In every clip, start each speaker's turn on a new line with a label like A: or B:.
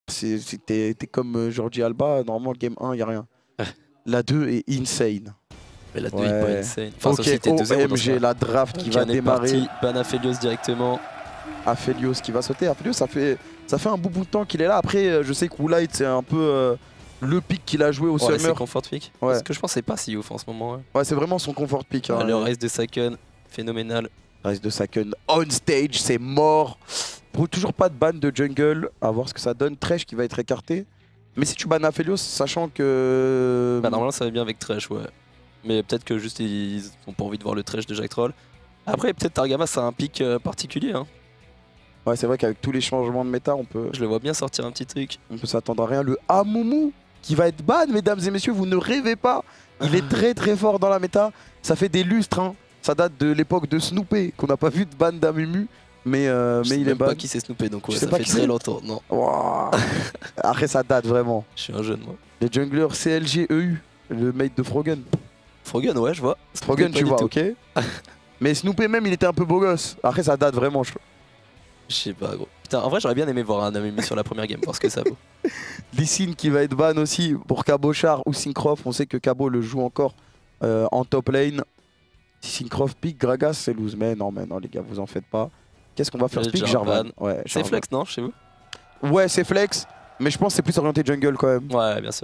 A: T'es comme Jordi Alba, normalement, game 1, il n'y a rien. La 2 est insane.
B: Mais la 2 est pas insane. Enfin,
A: Ok, OMG, la draft qui va démarrer.
B: Ban Aphelios directement.
A: Aphelios qui va sauter. Aphelios, ça fait un bout de temps qu'il est là. Après, je sais que Woolite, c'est un peu le pick qu'il a joué au Summer.
B: C'est comfort pick. Parce que je pense que c'est pas si ouf en ce moment.
A: Ouais, c'est vraiment son comfort pick. Hein,
B: le Rise de Saken, phénoménal.
A: Rise de Saken on stage, c'est mort. Toujours pas de ban de jungle. À voir ce que ça donne. Thresh qui va être écarté. Mais si tu bannes Aphelios, sachant que...
B: Bah normalement ça va bien avec Thresh, ouais. Mais peut-être que juste ils ont pas envie de voir le Thresh de Jack Troll. Après peut-être Targamas ça a un pic particulier. Hein.
A: Ouais, c'est vrai qu'avec tous les changements de méta, on peut...
B: Je le vois bien sortir un petit truc.
A: On peut s'attendre à rien. Le Amumu qui va être ban, mesdames et messieurs, vous ne rêvez pas. Il est très très fort dans la méta. Ça fait des lustres, hein. Ça date de l'époque de Snoopé, qu'on n'a pas vu de ban d'Amumu. Mais il est ban.
B: Je sais pas qui c'est Snoopé, donc ouais, ça fait très longtemps. Non.
A: Wow. Après, ça date vraiment.
B: Je suis un jeune, moi.
A: Les junglers CLG EU, le mate de Frogen.
B: Frogen, ouais, je vois.
A: Frogen, tu vois, ok. Mais Snoopé même, il était un peu beau gosse. Après, ça date vraiment, je
B: sais pas, gros. Putain, en vrai, j'aurais bien aimé voir un Amumu sur la première game, voir ce que ça vaut.
A: Lee Sin qui va être ban aussi pour Cabochard ou Syncroft. On sait que Cabo le joue encore en top lane. Si Syncroft pick, Gragas, c'est lose. Mais non, les gars, vous en faites pas. Qu'est-ce qu'on va faire pick Jarvan. Ouais,
B: c'est flex, non, chez vous?
A: Ouais, c'est flex. Mais je pense que c'est plus orienté jungle quand même.
B: Ouais, bien sûr.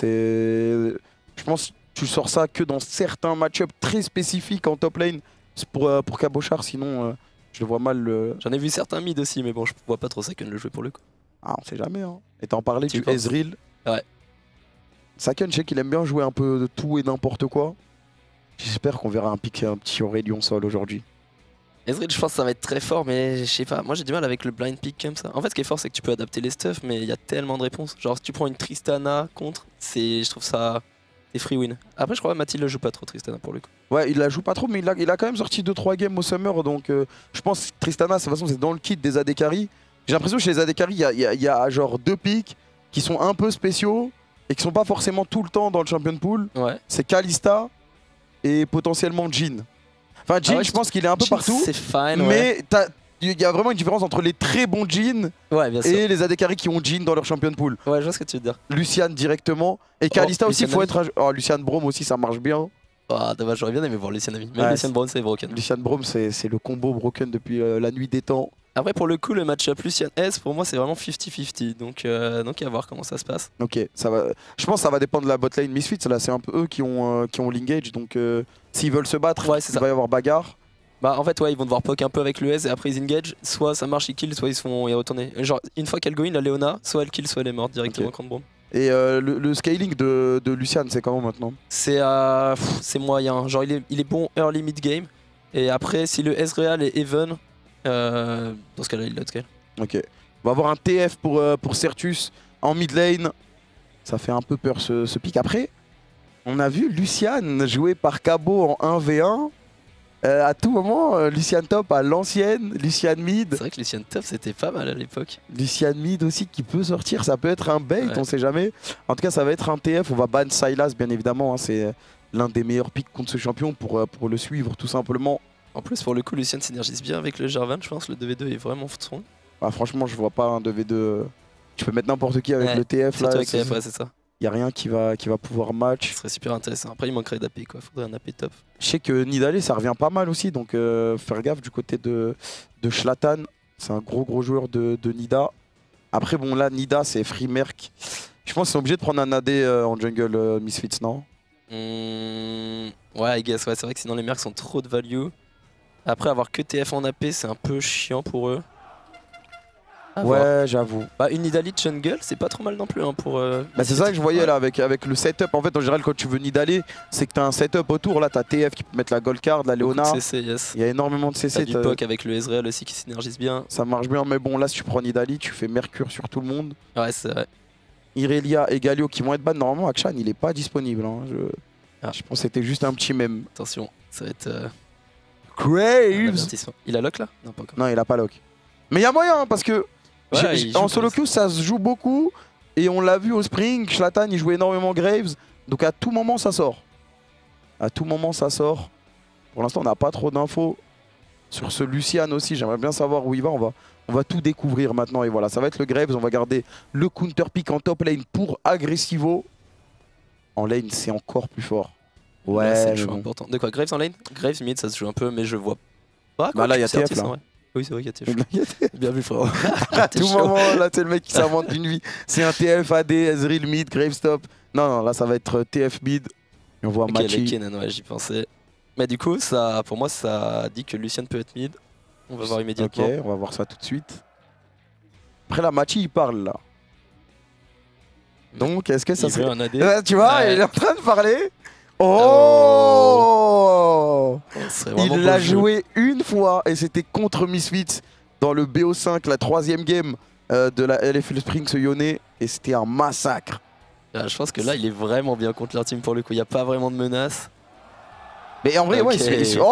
A: Je pense que tu sors ça que dans certains match-ups très spécifiques en top lane pour Cabochard. Sinon, je le vois mal.
B: J'en ai vu certains mid aussi, mais bon, je vois pas trop Saken le jouer pour le coup.
A: Ah, on sait jamais. Hein. Et t'en parlais du Ezreal.
B: Ouais.
A: Saken, je sais qu'il aime bien jouer un peu de tout et n'importe quoi. J'espère qu'on verra un petit Aurélien Sol aujourd'hui.
B: Ezreal, je pense que ça va être très fort, mais je sais pas. Moi, j'ai du mal avec le blind pick comme ça. En fait, ce qui est fort, c'est que tu peux adapter les stuffs, mais il y a tellement de réponses. Genre, si tu prends une Tristana contre, je trouve ça des free win. Après, je crois que Mathilde le joue pas trop, Tristana, pour le coup.
A: Ouais, il la joue pas trop, mais il a quand même sorti 2-3 games au Summer, donc je pense que Tristana, de toute façon, c'est dans le kit des AD Carry. J'ai l'impression que chez les AD Carry, il y a genre 2 picks qui sont un peu spéciaux et qui sont pas forcément tout le temps dans le Champion Pool.
B: Ouais.
A: C'est Kalista et potentiellement Jhin. Enfin, Jhin, je pense qu'il est un peu partout.
B: C'est fine,
A: mais il y a vraiment une différence entre les très bons Jhin et les AD Carry qui ont Jhin dans leur Champion Pool.
B: Ouais, je vois ce que tu veux dire.
A: Lucian directement. Et Kalista aussi, il faut être... Oh, Lucian Braum aussi, ça marche bien.
B: Ah, dommage, j'aurais bien aimé voir Lucian Ami. Mais Lucian Braum, c'est broken.
A: Lucian Braum, c'est le combo broken depuis la nuit des temps.
B: Après, pour le coup, le match-up Lucian S, pour moi, c'est vraiment 50-50. Donc, à voir comment ça se passe.
A: Ok, ça va. Je pense que ça va dépendre de la botlane Misfits. Là, c'est un peu eux qui ont l'engage. Donc, s'ils veulent se battre, il va y avoir bagarre.
B: Bah, en fait, ouais, ils vont devoir poke un peu avec le S et après ils engage. Soit ça marche, ils kill, soit ils se font y retourner. Genre, une fois qu'elle go in, la Léona, soit elle kill, soit elle est morte directement contre Braum.
A: Et le scaling de Lucian, c'est comment maintenant?
B: C'est moyen. Genre, il est bon early mid game. Et après, si le Ezreal est even, dans ce cas-là, il l'autre scale.
A: Ok. On va avoir un TF pour Certus en mid lane. Ça fait un peu peur ce pick. Après, on a vu Lucian jouer par Cabo en 1v1. À tout moment, Lucian top à l'ancienne, Lucian mid.
B: C'est vrai que Lucian top c'était pas mal à l'époque.
A: Lucian mid aussi qui peut sortir, ça peut être un bait, on sait jamais. En tout cas, ça va être un TF. On va ban Sylas bien évidemment. Hein. C'est l'un des meilleurs picks contre ce champion pour le suivre tout simplement.
B: En plus, pour le coup, Lucian synergise bien avec le Jarvan, je pense. Le 2v2 est vraiment strong.
A: Ah, franchement, je vois pas un 2v2. Tu peux mettre n'importe qui avec le TF là.
B: Avec TF, ouais, c'est ça.
A: Il n'y a rien qui va pouvoir match.
B: Ce serait super intéressant. Après, il manquerait d'AP, quoi. Faudrait un AP top.
A: Je sais que Nidalé, ça revient pas mal aussi. Donc, faire gaffe du côté de Schlatan. C'est un gros joueur de Nida. Après, bon, là, Nida, c'est free merc. Je pense qu'ils sont obligés de prendre un AD en jungle Misfits, non?
B: Ouais, I guess. Ouais, c'est vrai que sinon, les mercs sont trop de value. Après, avoir que TF en AP, c'est un peu chiant pour eux.
A: Ouais, j'avoue.
B: Bah, une Nidalee jungle, c'est pas trop mal non plus. Hein, pour,
A: bah, c'est ça que je voyais là avec le setup. En fait, en général, quand tu veux Nidalee, c'est que tu as un setup autour. Là, tu as TF qui peut mettre la gold card, la Léona.
B: CC, yes.
A: Il y a énormément de CC.
B: Du POC avec le Ezreal aussi qui synergise bien.
A: Ça marche bien, mais bon, là, si tu prends Nidalee, tu fais Mercure sur tout le monde.
B: Ouais, c'est vrai.
A: Irelia et Galio qui vont être ban. Normalement, Akshan, il est pas disponible. Hein. Je pense que c'était juste un petit mème.
B: Attention, ça va être.
A: Graves.
B: Il a lock là? Non, pas encore.
A: Non, il a pas lock. Mais il y a moyen, hein, parce que.
B: Ouais,
A: en solo queue, ça se joue beaucoup. Et on l'a vu au Spring, Schlatan, il jouait énormément Graves. Donc à tout moment, ça sort. À tout moment, ça sort. Pour l'instant, on n'a pas trop d'infos sur ce Lucian aussi. J'aimerais bien savoir où il va. On On va tout découvrir maintenant et voilà, ça va être le Graves. On va garder le counter pick en top lane pour Agressivo. En lane, c'est encore plus fort.
B: Là, c'est
A: Ouais,
B: le choix important. De quoi, Graves en lane? Graves mid, ça se joue un peu, mais je vois pas.
A: Bah là, il y a TF là.
B: Oui, c'est vrai qu'il y a TF. Bien vu, frérot.
A: À tout moment, là, c'est le mec qui s'invente d'une vie. C'est un TF, AD, Ezreal mid, Graves top. Non, là, ça va être TF mid. Et on voit
B: Ok,
A: Machi.
B: avec Kennen, ouais, j'y pensais. Mais du coup, ça, pour moi, ça dit que Lucian peut être mid. On va voir immédiatement.
A: Ok, on va voir ça tout de suite. Après, là, Machi, il parle là. Donc, est-ce que ça
B: Il veut
A: serait.
B: un AD.
A: Ouais, tu vois,
B: Ouais.
A: il est en train de parler. Oh, il l'a joué une fois et c'était contre Misfits dans le BO5, la 3ème game de la LFL Spring ce Yone et c'était un massacre.
B: Je pense que là, il est vraiment bien contre leur team pour le coup. Il n'y a pas vraiment de menace.
A: Mais en vrai,
B: Ok.
A: ouais, oh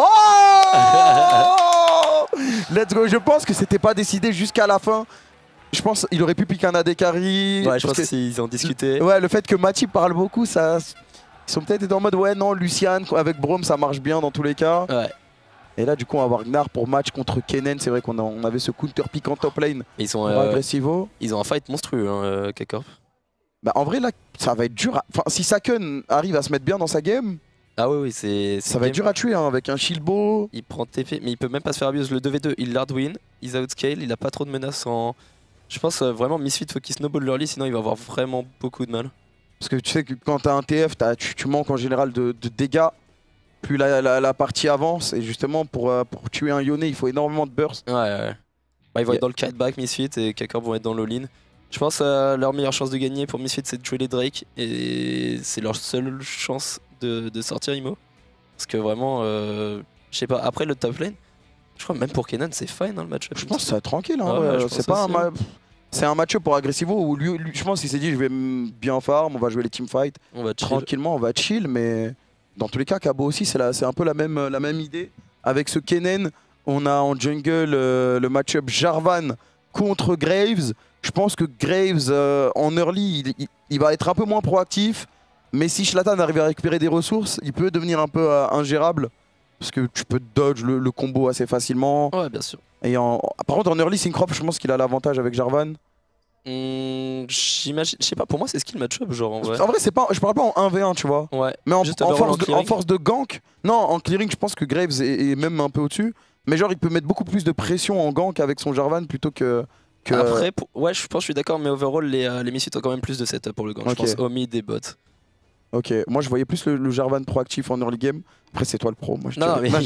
A: let's go. Je pense que c'était pas décidé jusqu'à la fin. Je pense qu'il aurait pu piquer un AD carry.
B: Ouais, je pense qu'ils ont discuté.
A: Ouais, le fait que Machi parle beaucoup, ça. Ils sont peut-être en mode ouais, non, Lucian avec Braum, ça marche bien dans tous les cas.
B: Ouais.
A: Et là, du coup, on va avoir Gnar pour match contre Kennen. C'est vrai qu'on avait ce counter pick en top lane.
B: Ils ont,
A: Agressivo.
B: ils ont un fight monstrueux, hein, K-Corp.
A: Bah, en vrai, là, ça va être dur. Enfin, si Saken arrive à se mettre bien dans sa game,
B: Ah oui, c'est.
A: ça va être dur à tuer hein, avec un Shieldbo.
B: Il prend TP, mais il peut même pas se faire abuse. Le 2v2, il l'hard win, il outscale, il a pas trop de menaces en. Je pense vraiment Misfit faut qu'il snowball l'early, sinon il va avoir vraiment beaucoup de mal.
A: Parce que tu sais que quand t'as un TF, tu manques en général de dégâts. Plus la partie avance. Et justement, pour tuer un Yone, il faut énormément de burst.
B: Ouais. Bah, ils vont être dans le kiteback Misfit et K-Corp vont être dans l'all-in. Je pense leur meilleure chance de gagner pour Misfit, c'est de tuer les Drake. Et c'est leur seule chance de sortir Imo. Parce que vraiment, je sais pas, après le top lane, je crois même pour Kennen, c'est fine dans le match.
A: Je pense que ça va être tranquille. Hein,
B: Ouais, je
A: c'est
B: pense
A: pas
B: aussi,
A: un c'est un match pour Agressivo où lui, je pense qu'il s'est dit je vais bien farm, on va jouer les teamfights
B: On va chill.
A: tranquillement, on va chill, mais dans tous les cas, Cabo aussi, c'est un peu la même idée. Avec ce Kennen, on a en jungle le match-up Jarvan contre Graves. Je pense que Graves en early, il va être un peu moins proactif, mais si Zlatan arrive à récupérer des ressources, il peut devenir un peu ingérable. Parce que tu peux dodge le combo assez facilement.
B: Ouais, bien sûr.
A: Et par contre, en early, Syncroft, je pense qu'il a l'avantage avec Jarvan.
B: J'imagine, je sais pas, pour moi c'est skill match-up genre en vrai.
A: En vrai, je parle pas en 1v1, tu vois.
B: Ouais.
A: Mais en
B: Juste overall
A: force de gank, non, en clearing, je pense que Graves est même un peu au-dessus. Mais genre, il peut mettre beaucoup plus de pression en gank avec son Jarvan plutôt que.
B: Après, ouais, je pense que je suis d'accord, mais overall, les Misfits ont quand même plus de setup pour le gank.
A: Ok.
B: Je pense au mid et bot.
A: Ok, moi je voyais plus le Jarvan proactif en early game. Après, c'est toi le pro. Moi,
B: Non, mais.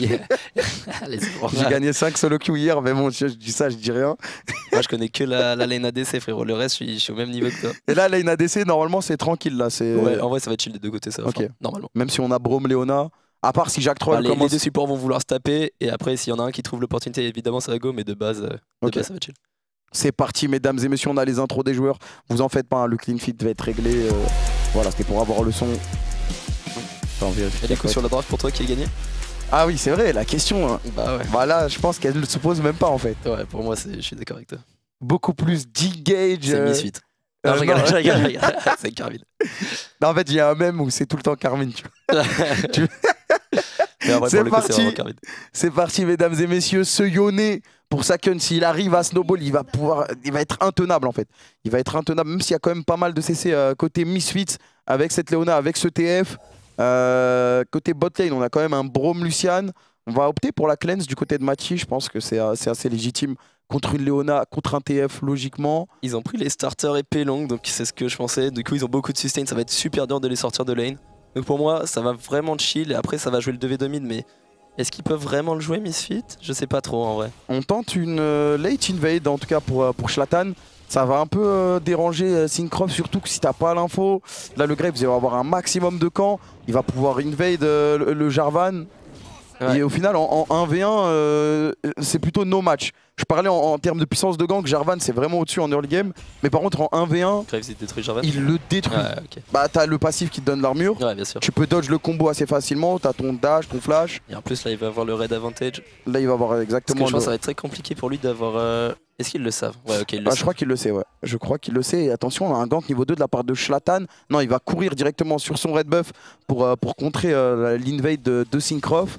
A: j'ai gagné 5 solo queue hier, mais bon, je dis ça, je dis rien.
B: Moi, je connais que la lane ADC, frérot. Le reste, je suis au même niveau que toi.
A: Et là, lane ADC, normalement, c'est tranquille. Là,
B: Ouais, en vrai, ça va être chill des deux côtés, ça va.
A: Ok.
B: Enfin, normalement.
A: Même si on a Braum, Leona. À part si Jack Troll
B: Les
A: commence.
B: deux supports vont vouloir se taper, et après, s'il y en a un qui trouve l'opportunité, évidemment, ça va go, mais de base, ça va être chill.
A: C'est parti, mesdames et messieurs, on a les intros des joueurs. Vous en faites pas, hein, le clean feed va être réglé. Voilà, c'était pour avoir le son.
B: Et du coup, sur la draft, pour toi, qui a gagné?
A: Ah oui, c'est vrai, la question. Hein.
B: Bah ouais.
A: Voilà, je pense qu'elle ne se pose même pas en fait.
B: Ouais, pour moi, je suis d'accord avec toi.
A: Beaucoup plus d'engage.
B: C'est Misfit. Non, je rigole. C'est Carmine.
A: Non, en fait, il y a un mème où c'est tout le temps Carmine. Tu vois.
B: Mais après,
A: C'est
B: pour le coup, c'est
A: parti.
B: vraiment Carmine.
A: C'est parti, mesdames et messieurs. Ce Yone, pour Saken, s'il arrive à snowball, il va être intenable en fait. Il va être intenable, même s'il y a quand même pas mal de CC côté Misfits avec cette Leona, avec ce TF. Côté botlane, on a quand même un Braum Lucian. On va opter pour la cleanse du côté de Machi. Je pense que c'est assez légitime contre une Leona, contre un TF logiquement.
B: Ils ont pris les starters épée longue, donc c'est ce que je pensais. Du coup, ils ont beaucoup de sustain, ça va être super dur de les sortir de lane. Donc pour moi, ça va vraiment chill. Et après, ça va jouer le 2v2 mid, mais est-ce qu'ils peuvent vraiment le jouer, Misfit? Je sais pas trop en vrai.
A: On tente une late invade, en tout cas pour Zlatan. Ça va un peu déranger Syncroft, surtout que si t'as pas l'info. Là, le Graves, il va avoir un maximum de camps. Il va pouvoir invade le Jarvan. Ouais. Et au final, en 1v1, c'est plutôt no match. Je parlais en termes de puissance de gank, Jarvan c'est vraiment au-dessus en early game. Mais par contre, en 1v1,
B: Graves, il détruit Jarvan.
A: Il le détruit.
B: Ouais, okay.
A: Bah, t'as le passif qui te donne l'armure.
B: Ouais, bien sûr.
A: Tu peux dodge le combo assez facilement. T'as ton dash, ton flash.
B: Et en plus, là, il va avoir le raid advantage.
A: Là, il va avoir exactement.
B: Parce que je pense que ça va être très compliqué pour lui d'avoir. Est-ce qu'ils le savent? Ouais, ok, ils le savent.
A: Je crois qu'il le sait, ouais. Je crois qu'il le sait. Et attention, on a un gank niveau 2 de la part de Zlatan. Non, il va courir directement sur son red buff pour contrer l'invade de Syncroft.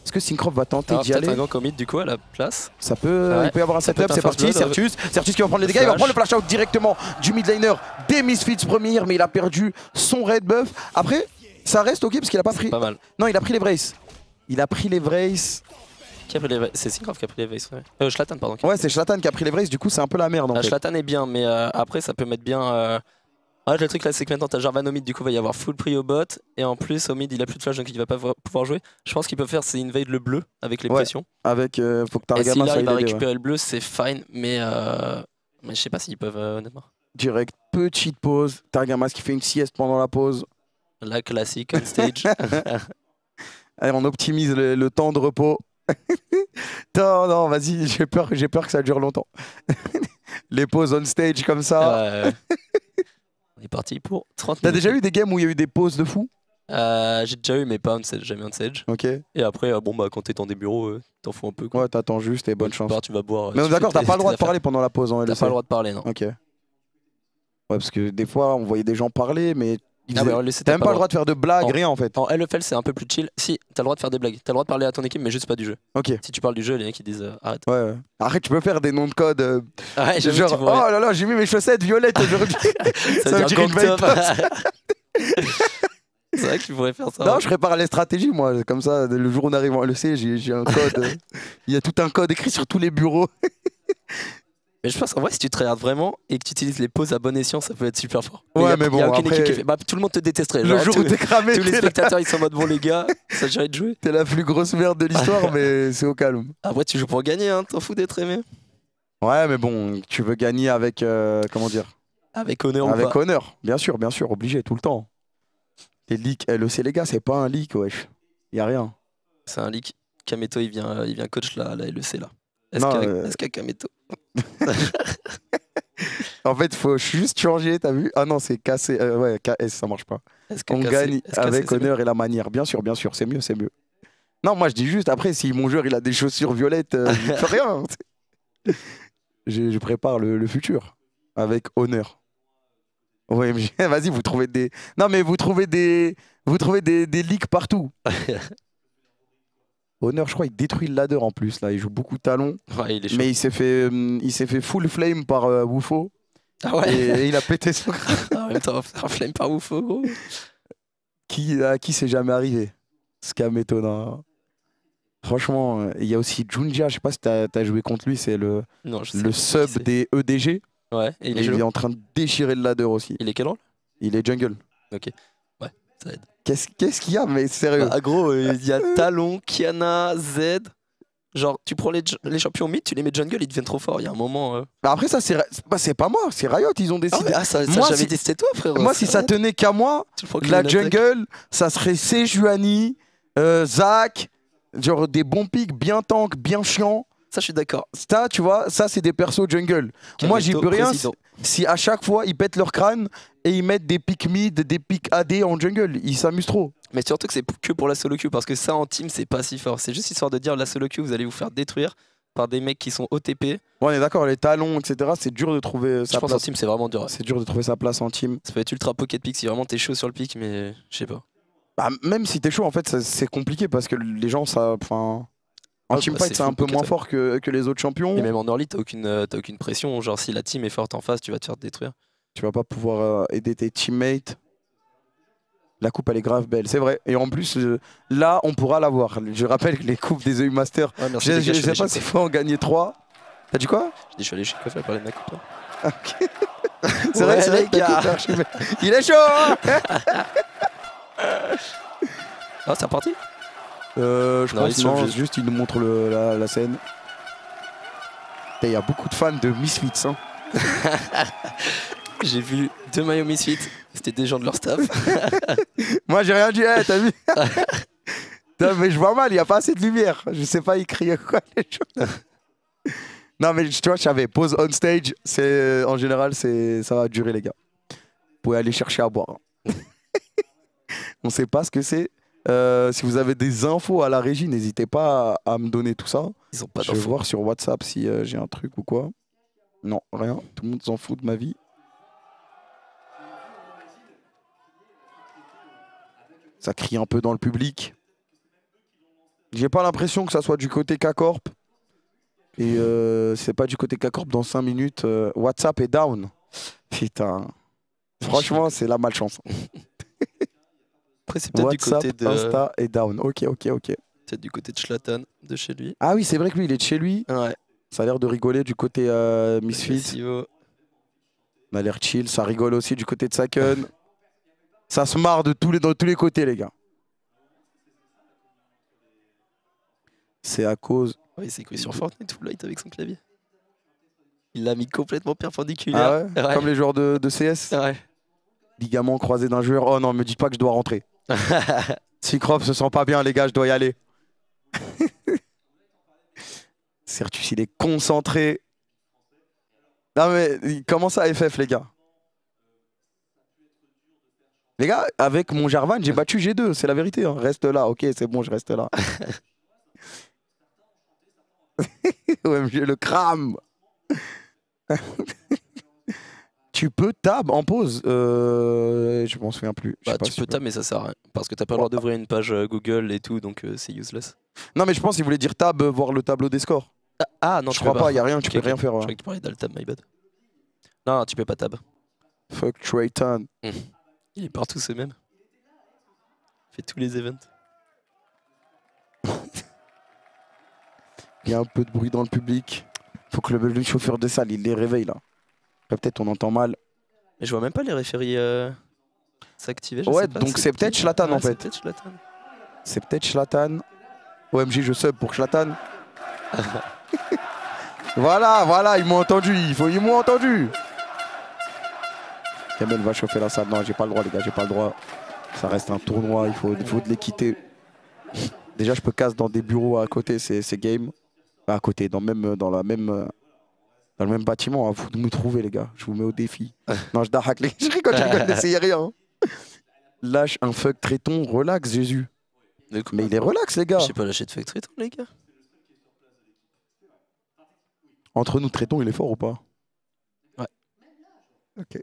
A: Est-ce que Syncroft va tenter
B: Alors
A: d'y
B: peut-être
A: aller?
B: un gank au mid du coup à la place.
A: Ça peut,
B: Ouais.
A: il peut y avoir un
B: Ça peut
A: setup,
B: être un
A: c'est
B: first
A: parti,
B: blood,
A: Sertus qui va prendre les dégâts, il va prendre le flash out directement du mid laner des Misfits première, mais il a perdu son red buff. Après, ça reste ok parce qu'il a pas pris...
B: Pas mal.
A: Non, il a pris les Vrace. Il a pris les Vrace.
B: Qui a pris les... C'est Syncroft qui a pris les Vase, ouais. Shlatan, pardon.
A: Ouais, c'est Shlatan qui a pris les Vrace, du coup c'est un peu la merde en fait.
B: Shlatan est bien, mais après ça peut mettre bien... Ouais, le truc là c'est que maintenant t'as Jarvan au mid, du coup il va y avoir full prix au bot, et en plus au mid il a plus de flash donc il va pas pouvoir jouer. Je pense qu'il peut faire c'est invade le bleu avec les pressions.
A: Avec, faut que
B: Et
A: Targamas
B: s'il
A: aille
B: arrive à
A: l'aider,
B: récupérer le bleu c'est fine, mais je sais pas s'ils peuvent honnêtement.
A: Direct, petite pause. Targamas qui fait une sieste pendant la pause.
B: La classique on stage.
A: Allez, on optimise le temps de repos. Non, non, vas-y, j'ai peur que ça dure longtemps. Les pauses on stage comme ça.
B: On est parti pour 30
A: T'as
B: minutes.
A: déjà eu des games où il y a eu des pauses de fou?
B: J'ai déjà eu, mais pas on stage, jamais on stage.
A: Ok.
B: Et après, bon bah quand t'es dans des bureaux, t'en fous un peu quoi.
A: Ouais, t'attends juste et bonne chance.
B: Tu vas boire.
A: Mais on est
B: tu
A: d'accord,
B: fais
A: t'as pas le droit de
B: tes affaires.
A: parler pendant la pause en LEC.
B: T'as pas le droit de parler, non.
A: Ok. Ouais, parce que des fois, on voyait des gens parler, mais
B: Ah ouais, LEC,
A: t'as même pas le droit de faire de blagues,
B: En-
A: rien en fait.
B: En LFL, c'est un peu plus chill. Si, t'as le droit de faire des blagues. T'as le droit de parler à ton équipe, mais juste pas du jeu.
A: Ok.
B: Si tu parles du jeu, les mecs ils disent arrête.
A: Ouais, ouais. Arrête, tu peux faire des noms de code.
B: Ouais, j'avoue,
A: Genre,
B: tu pourrais.
A: oh là là, j'ai mis mes chaussettes violettes aujourd'hui.
B: Ça veut dire
A: une belle
B: Gangtop. C'est vrai que tu pourrais faire ça.
A: Non,
B: ouais.
A: je prépare les stratégies, moi. Comme ça, le jour où on arrive en LEC, j'ai un code. Il y a tout un code écrit sur tous les bureaux.
B: Mais je pense en vrai, si tu te regardes vraiment et que tu utilises les pauses à bon escient, ça peut être super fort.
A: Ouais,
B: y a,
A: mais bon,
B: y a aucune
A: après-
B: équipe qui fait. Bah, tout le monde te détesterait.
A: Le
B: genre,
A: jour où t'es cramé,
B: tous les
A: t'es là.
B: spectateurs ils sont en mode bon les gars, ça dirait de jouer.
A: T'es la plus grosse merde de l'histoire, mais c'est au calme.
B: Après tu joues pour gagner, hein, t'en fous d'être aimé.
A: Ouais, mais bon, tu veux gagner avec. Comment dire?
B: Avec honneur ou
A: Avec
B: pas.
A: honneur. Bien sûr, obligé, tout le temps. Les leaks, LEC, les gars, c'est pas un leak, wesh. Y a rien.
B: C'est un leak. Kameto il vient coach la LEC là.
A: Non,
B: SK Kameto.
A: En fait, faut juste changer, t'as vu? Ah non, c'est KC. Ouais, KS, ça marche pas.
B: SK
A: On gagne
B: SK,
A: avec
B: c'est
A: honneur et la manière. Bien sûr, c'est mieux, c'est mieux. Non, moi je dis juste, après, si mon joueur il a des chaussures violettes, je fais rien. Je prépare le futur avec honneur. OMG, vas-y, vous trouvez des. Non, mais vous trouvez des leaks partout. Honneur, je crois, il détruit le ladder en plus. Là, il joue beaucoup de talons.
B: Ouais, il est chaud.
A: Mais il s'est fait full flame par Wufo.
B: Ah ouais.
A: Et il a pété son.
B: En même temps, un flame par ouf, gros.
A: À qui c'est jamais arrivé? Skametona. Franchement, il y a aussi Junja, je sais pas si t'as joué contre lui, c'est le
B: Non, je sais.
A: le
B: qui
A: sub
B: c'est.
A: des EDG.
B: Ouais, et il
A: Et
B: est
A: il est
B: chaud.
A: en train de déchirer le ladder aussi.
B: Il est quel rôle?
A: Il est jungle.
B: Ok. Ouais, ça aide.
A: Qu'est-ce qu'il y a? Mais sérieux.
B: Ah, gros, il y a Talon, Kiana, Z. Genre, tu prends les champions mid, tu les mets jungle, ils deviennent trop forts. Il y a un moment.
A: Bah après, ça, c'est pas moi, c'est Riot, ils ont
B: Ah,
A: décidé.
B: ouais, ah, ça
A: Moi,
B: j'avais
A: si-
B: dit c'était toi, frère.
A: Moi, si ça tenait qu'à moi,
B: Tu le prends que
A: la
B: les attaques.
A: jungle, ça serait Sejuani, Zach, genre des bons pics, bien tank, bien chiants.
B: Ça, je suis d'accord.
A: Ça, tu vois, ça, c'est des persos jungle. Moi, j'y
B: Kameto,
A: peux rien
B: président.
A: si à chaque fois, ils pètent leur crâne et ils mettent des pics mid, des pics AD en jungle. Ils s'amusent trop.
B: Mais surtout que c'est que pour la solo queue, parce que ça en team, c'est pas si fort. C'est juste histoire de dire la solo queue, vous allez vous faire détruire par des mecs qui sont OTP.
A: Ouais, on est d'accord, les talons, etc., c'est dur de trouver
B: Je
A: sa
B: pense en
A: place.
B: team, c'est vraiment dur.
A: C'est dur de trouver sa place en team.
B: Ça peut être ultra pocket pick si vraiment t'es chaud sur le pick, mais je sais pas.
A: Bah, même si t'es chaud, en fait, c'est compliqué parce que les gens, ça. Enfin. En
B: Ah,
A: teamfight,
B: c'est
A: c'est un
B: full
A: peu
B: pocket,
A: moins
B: ouais.
A: fort que les autres champions.
B: Et même en early, t'as aucune pression. Genre, si la team est forte en face, tu vas te faire détruire.
A: Tu vas pas pouvoir aider tes teammates. La coupe, elle est grave belle, c'est vrai. Et en plus, là, on pourra l'avoir. Je rappelle que les coupes des EU Masters,
B: Ouais, merci,
A: je
B: les gars,
A: sais
B: suis allé
A: pas
B: chez
A: s'il
B: Coff.
A: faut en gagner 3. T'as dit quoi?
B: Je suis allé chez Coff, là, parler de ma coupe. Là.
A: C'est vrai,
B: Ouais,
A: c'est vrai
B: les
A: que ta
B: gars.
A: coupe est archi belle. Il est chaud hein.
B: Ah, c'est reparti?
A: Je
B: Non,
A: pense
B: il
A: non,
B: sauve
A: juste il nous montre la scène. Il y a beaucoup de fans de Misfits. Hein.
B: J'ai vu 2 maillots Misfits. C'était des gens de leur staff.
A: Moi j'ai rien dit, hey, t'as vu? Non, mais je vois mal, il n'y a pas assez de lumière. Je sais pas, ils crient quoi les gens. Non mais tu vois, je savais, pause on stage, en général ça va durer les gars. Vous pouvez aller chercher à boire. Hein. On sait pas ce que c'est. Si vous avez des infos à la régie, n'hésitez pas à me donner tout ça.
B: Ils ont pas
A: Je vais
B: d'infos.
A: voir sur WhatsApp si j'ai un truc ou quoi. Non, rien. Tout le monde s'en fout de ma vie. Ça crie un peu dans le public. J'ai pas l'impression que ça soit du côté K-Corp. Et c'est pas du côté K-Corp dans 5 minutes. WhatsApp est down. Putain. Franchement, c'est la malchance.
B: Après, c'est peut-être du
A: WhatsApp,
B: côté de.
A: Insta est down. Ok.
B: Peut-être du côté de Zlatan, de chez lui.
A: Ah oui, c'est vrai que lui, il est de chez lui.
B: Ouais.
A: Ça a l'air de rigoler du côté Misfits.
B: Sivo.
A: On a l'air chill. Ça rigole aussi du côté de Saken. Ça se marre de dans tous les côtés, les gars. C'est à cause.
B: Ouais, il s'est cru sur Fortnite Full Light avec son clavier. Il l'a mis complètement perpendiculaire.
A: Ah ouais, comme les joueurs de CS.
B: Ouais.
A: Ligament croisé d'un joueur. Oh non, me dites pas que je dois rentrer. Syncrof se sent pas bien, les gars, je dois y aller. Certus, il est concentré. Non mais, comment ça FF, les gars? Les gars, avec mon Jarvan, j'ai battu G2, c'est la vérité. Hein. Reste là, ok, c'est bon, je reste là. OMG, le crame. Tu peux tab en pause. Je m'en souviens plus.
B: Bah, tu peux tab, mais ça sert à rien. Parce que t'as pas le droit d'ouvrir une page Google et tout, donc c'est useless.
A: Non, mais je pense qu'il voulait dire tab, voir le tableau des scores.
B: Ah non,
A: je crois pas, il y a rien, tu peux rien faire.
B: Je croyais que tu parlais d'Altab, my bad. Non, tu peux pas tab.
A: Fuck Trayton.
B: Il est partout, ce même. Il fait tous les events.
A: Il y a un peu de bruit dans le public. Faut que le chauffeur de salle, il les réveille là. Peut-être on entend mal.
B: Mais je vois même pas les référies s'activer.
A: Ouais, donc c'est peut-être Zlatan en fait. C'est peut-être Zlatan. OMG, je sub pour Zlatan. Voilà, ils m'ont entendu. Ils m'ont entendu. Kamel va chauffer la salle. Non, j'ai pas le droit, les gars, j'ai pas le droit. Ça reste un tournoi, il faut de l'équité. Déjà, je peux casse dans des bureaux à côté, c'est game. À côté, dans le même bâtiment. Hein. Vous me trouvez, les gars. Je vous mets au défi. Non, je darhack, les gars. Je rigole, n'essayez rien. Hein. Lâche un fuck Traiton, relax, Jésus. Mais il est relax, les gars.
B: Je sais pas lâcher de fuck Traiton, les gars.
A: Entre nous, Traiton, il est fort ou pas?
B: Ouais.
A: Ok.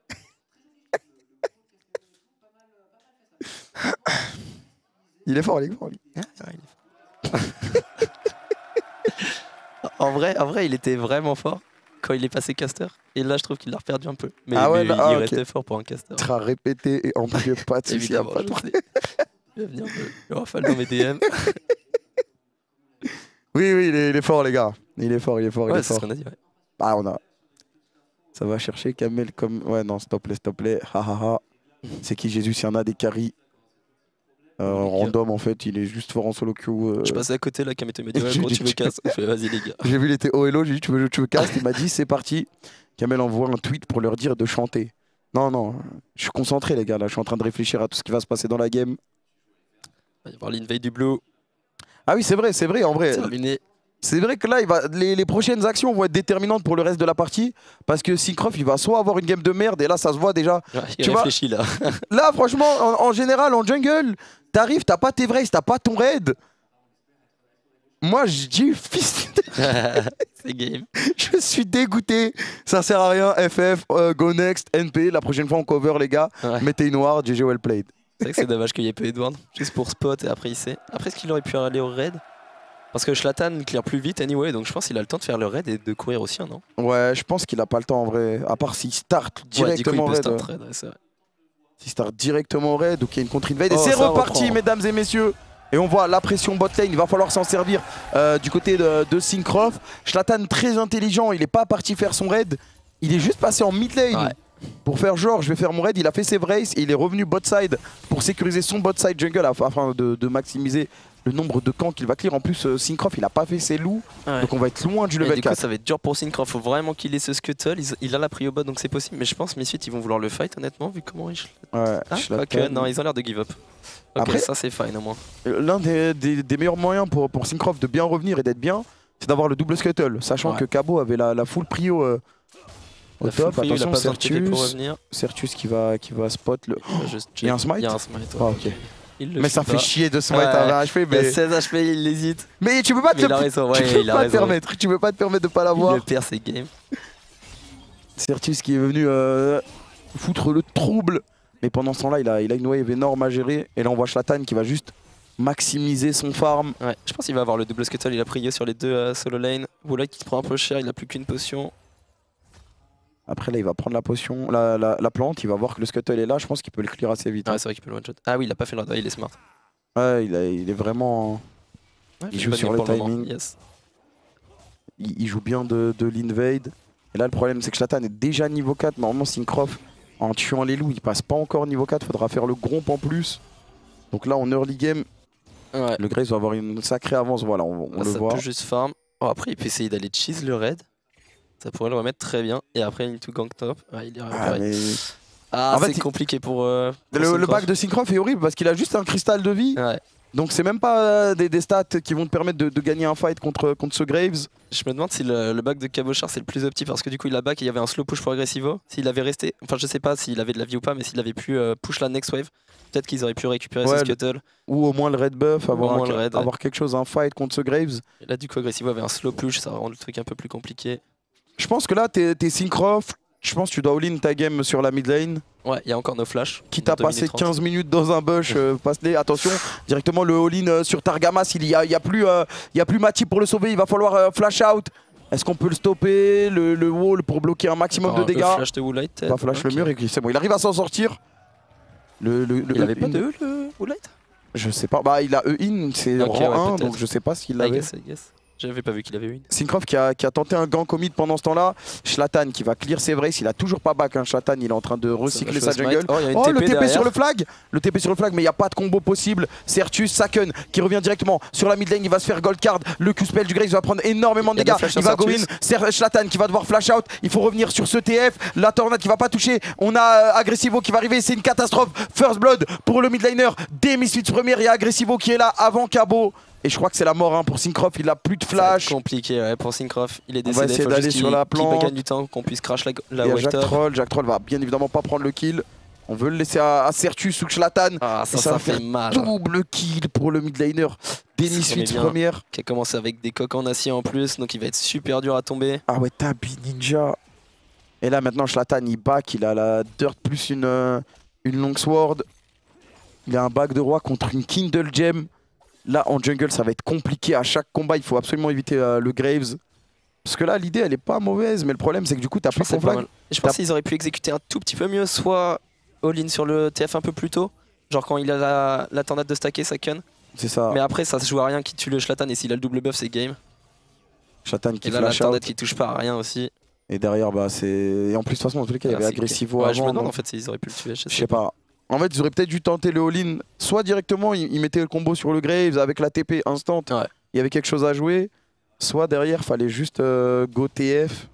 A: Il est fort, il est fort. Lui.
B: Ouais, il est fort. en vrai, il était vraiment fort quand il est passé caster. Et là, je trouve qu'il l'a perdu un peu. Mais, il restait fort pour un caster.
A: Très répété et en plus, pas de soucis.
B: Évidemment, je sais. Il va venir le rafale dans mes DM.
A: Oui, il est fort, les gars. Il est fort.
B: Ouais, c'est ce qu'on a dit, ouais.
A: Ah, on a... Ça va chercher Kamel comme... Ouais, non, s'il te plaît. C'est qui Jésus? S'il y en a des carries random, en fait, il est juste fort en solo queue.
B: Je passais à côté, là, Kamel m'a dit, ouais, gros, tu me casses. Je fais, vas-y, les gars.
A: J'ai vu, il était OLO, j'ai dit, tu veux casses? Il m'a dit, c'est parti. Kamel envoie un tweet pour leur dire de chanter. Non, je suis concentré, les gars, là. Je suis en train de réfléchir à tout ce qui va se passer dans la game.
B: Il va y avoir l'invade du blue.
A: Ah oui, c'est vrai, en vrai.
B: Terminé.
A: C'est vrai que là, les prochaines actions vont être déterminantes pour le reste de la partie. Parce que Syncrof, il va soit avoir une game de merde, et là, ça se voit déjà.
B: Ouais, il réfléchit, là.
A: Là, franchement, en général, en jungle, t'arrives, t'as pas tes Vrace, t'as pas ton raid. Moi, je dis, fils de...
B: C'est game.
A: Je suis dégoûté. Ça sert à rien. FF, go next, NP. La prochaine fois, on cover, les gars. Ouais. Mettez une ward, GG well played.
B: C'est vrai que c'est dommage qu'il y ait peu Edward. Juste pour spot et après il sait. Après, est-ce qu'il aurait pu aller au raid? Parce que Zlatan clear plus vite anyway, donc je pense qu'il a le temps de faire le raid et de courir aussi, non? Ouais,
A: je pense qu'il a pas le temps en vrai. À part s'il start directement
B: raid.
A: Ouais, s'il start directement raid ou qu'il y a une contre-invade. Et c'est reparti, mesdames et messieurs. Et on voit la pression bot lane, il va falloir s'en servir du côté de Syncrof. Zlatan très intelligent, il est pas parti faire son raid. Il est juste passé en mid lane. Ouais. Pour faire genre, je vais faire mon raid, il a fait ses Vrace et il est revenu bot side pour sécuriser son bot side jungle afin de maximiser le nombre de camps qu'il va clear. En plus, Syncrof, il a pas fait ses loups, donc on va être loin du level 4.
B: Du coup, ça va être dur pour Syncrof, faut vraiment qu'il ait ce scuttle. Il a la prio bot, donc c'est possible, mais je pense Misfit ils vont vouloir le fight honnêtement, vu comment ils...
A: Ouais,
B: ok, non, ils ont l'air de give up. Ok, après, ça c'est fine au moins.
A: L'un des meilleurs moyens pour Syncrof de bien revenir et d'être bien, c'est d'avoir le double scuttle, sachant que Cabo avait la full prio au top. Attention, Certus qui va spot le... Il y a un smite?
B: Il y a un smite,
A: ouais. Ok. Mais ça fait chier de smite à 20 HP.
B: Il y a 16 HP, il hésite.
A: Mais tu peux pas te permettre. Tu peux pas te permettre de pas l'avoir.
B: Le pire, c'est game.
A: Certus qui est venu foutre le trouble. Mais pendant ce temps-là, il a une wave énorme à gérer. Et là, on voit Zlatan qui va juste maximiser son farm.
B: Ouais, je pense qu'il va avoir le double scuttle, il a pris sur les deux solo lane. Woolite qui se prend un peu cher, il a plus qu'une potion.
A: Après là il va prendre la potion, la plante, il va voir que le scuttle est là, je pense qu'il peut le clear assez vite.
B: Ouais, c'est vrai qu'il peut le one shot. Ah oui, il a pas fait le rad, il est smart.
A: Ouais, il est vraiment...
B: Ouais,
A: il joue sur le timing.
B: Yes.
A: Il joue bien de l'invade. Et là le problème c'est que Zlatan est déjà niveau 4, normalement Syncroft en tuant les loups il passe pas encore niveau 4, faudra faire le gromp en plus. Donc là en early game,
B: ouais.
A: le Graves va avoir une sacrée avance, voilà, on
B: là,
A: le
B: ça
A: voit.
B: peut juste farm. Oh, après il peut essayer d'aller cheese le raid. Ça pourrait le remettre très bien. Et après into gank top. Ouais, il est récupéré. En fait, c'est compliqué pour
A: le back de Syncroft est horrible parce qu'il a juste un cristal de vie.
B: Ouais.
A: Donc c'est même pas des stats qui vont te permettre de gagner un fight contre ce Graves.
B: Je me demande si le back de Cabochard c'est le plus opti parce que du coup il a back et il y avait un slow push pour Aggressivo. S'il avait resté, enfin je sais pas s'il avait de la vie ou pas, mais s'il avait pu push la next wave, peut-être qu'ils auraient pu récupérer ce scuttle.
A: Ou au moins le red buff, avoir
B: ouais.
A: quelque chose, un fight contre ce Graves.
B: Et là du coup Aggressivo avait un slow push, ça rend le truc un peu plus compliqué.
A: Je pense que là t'es Syncroft, je pense que tu dois all-in ta game sur la mid lane.
B: Ouais, il y a encore nos flashs.
A: Qui t'a passé 15 minutes dans un bush, passe-les. Attention, directement le all-in sur Targamas, il y a plus Mati pour le sauver, il va falloir flash out. Est-ce qu'on peut le stopper, le wall pour bloquer un maximum de dégâts?
B: Flash de Woolite.
A: Pas flash le mur et c'est bon, il arrive à s'en sortir.
B: Il avait pas de E le Woolite?
A: Je sais pas, bah il a E-in, c'est rang 1, donc je sais pas s'il l'avait.
B: J'avais pas vu qu'il avait une.
A: Syncroft qui a tenté un gank au mid pendant ce temps-là. Zlatan qui va clear ses vrais, il a toujours pas back. Zlatan il est en train de recycler sa jungle. Oh, le TP sur le flag. Le TP sur le flag, mais il n'y a pas de combo possible. Sertus, Saken qui revient directement sur la mid lane, il va se faire gold card. Le Q-spell du Graves va prendre énormément de dégâts. Il va go in. Zlatan qui va devoir flash out. Il faut revenir sur ce TF. La tornade qui va pas toucher. On a Aggressivo qui va arriver, c'est une catastrophe. First blood pour le mid laner. Des Misfits première, il y a Aggressivo qui est là avant Cabo. Et je crois que c'est la mort hein, pour Syncroft, il a plus de flash.
B: C'est compliqué ouais, pour Syncroft, il est décédé.
A: On va essayer d'aller sur la plante.
B: Il gagne du temps, qu'on puisse crash la wave
A: top. Jack Troll va bien évidemment pas prendre le kill. On veut le laisser à Sertus ou Zlatan.
B: Ah, ça fait mal.
A: Double kill pour le mid laner. Des Misfits première.
B: Qui a commencé avec des coques en acier en plus, donc il va être super dur à tomber.
A: Ah ouais, Tabi Ninja. Et là maintenant Zlatan il back, il a la dirt plus une longsword. Il a un back de roi contre une Kindle Gem. Là en jungle ça va être compliqué à chaque combat, il faut absolument éviter le Graves. Parce que là l'idée elle est pas mauvaise, mais le problème c'est que du coup t'as plus ton flag.
B: Je pense qu'ils auraient pu exécuter un tout petit peu mieux, soit all-in sur le TF un peu plus tôt, genre quand il a la tornade de stacker Saken.
A: C'est ça.
B: Mais après ça se joue à rien qui tue le Zlatan et s'il a le double buff c'est game.
A: Zlatan qui
B: et là la tornade qui touche pas à rien aussi.
A: Et derrière bah c'est... Et en plus de toute façon dans tous les cas il y avait Aggressivo avant.
B: Je me demande en fait s'ils auraient pu le tuer.
A: Je sais pas. En fait, ils auraient peut-être dû tenter le all-in. Soit directement, ils mettaient le combo sur le Graves avec la TP instant.
B: Ouais.
A: Il y avait quelque chose à jouer. Soit derrière, fallait juste go TF.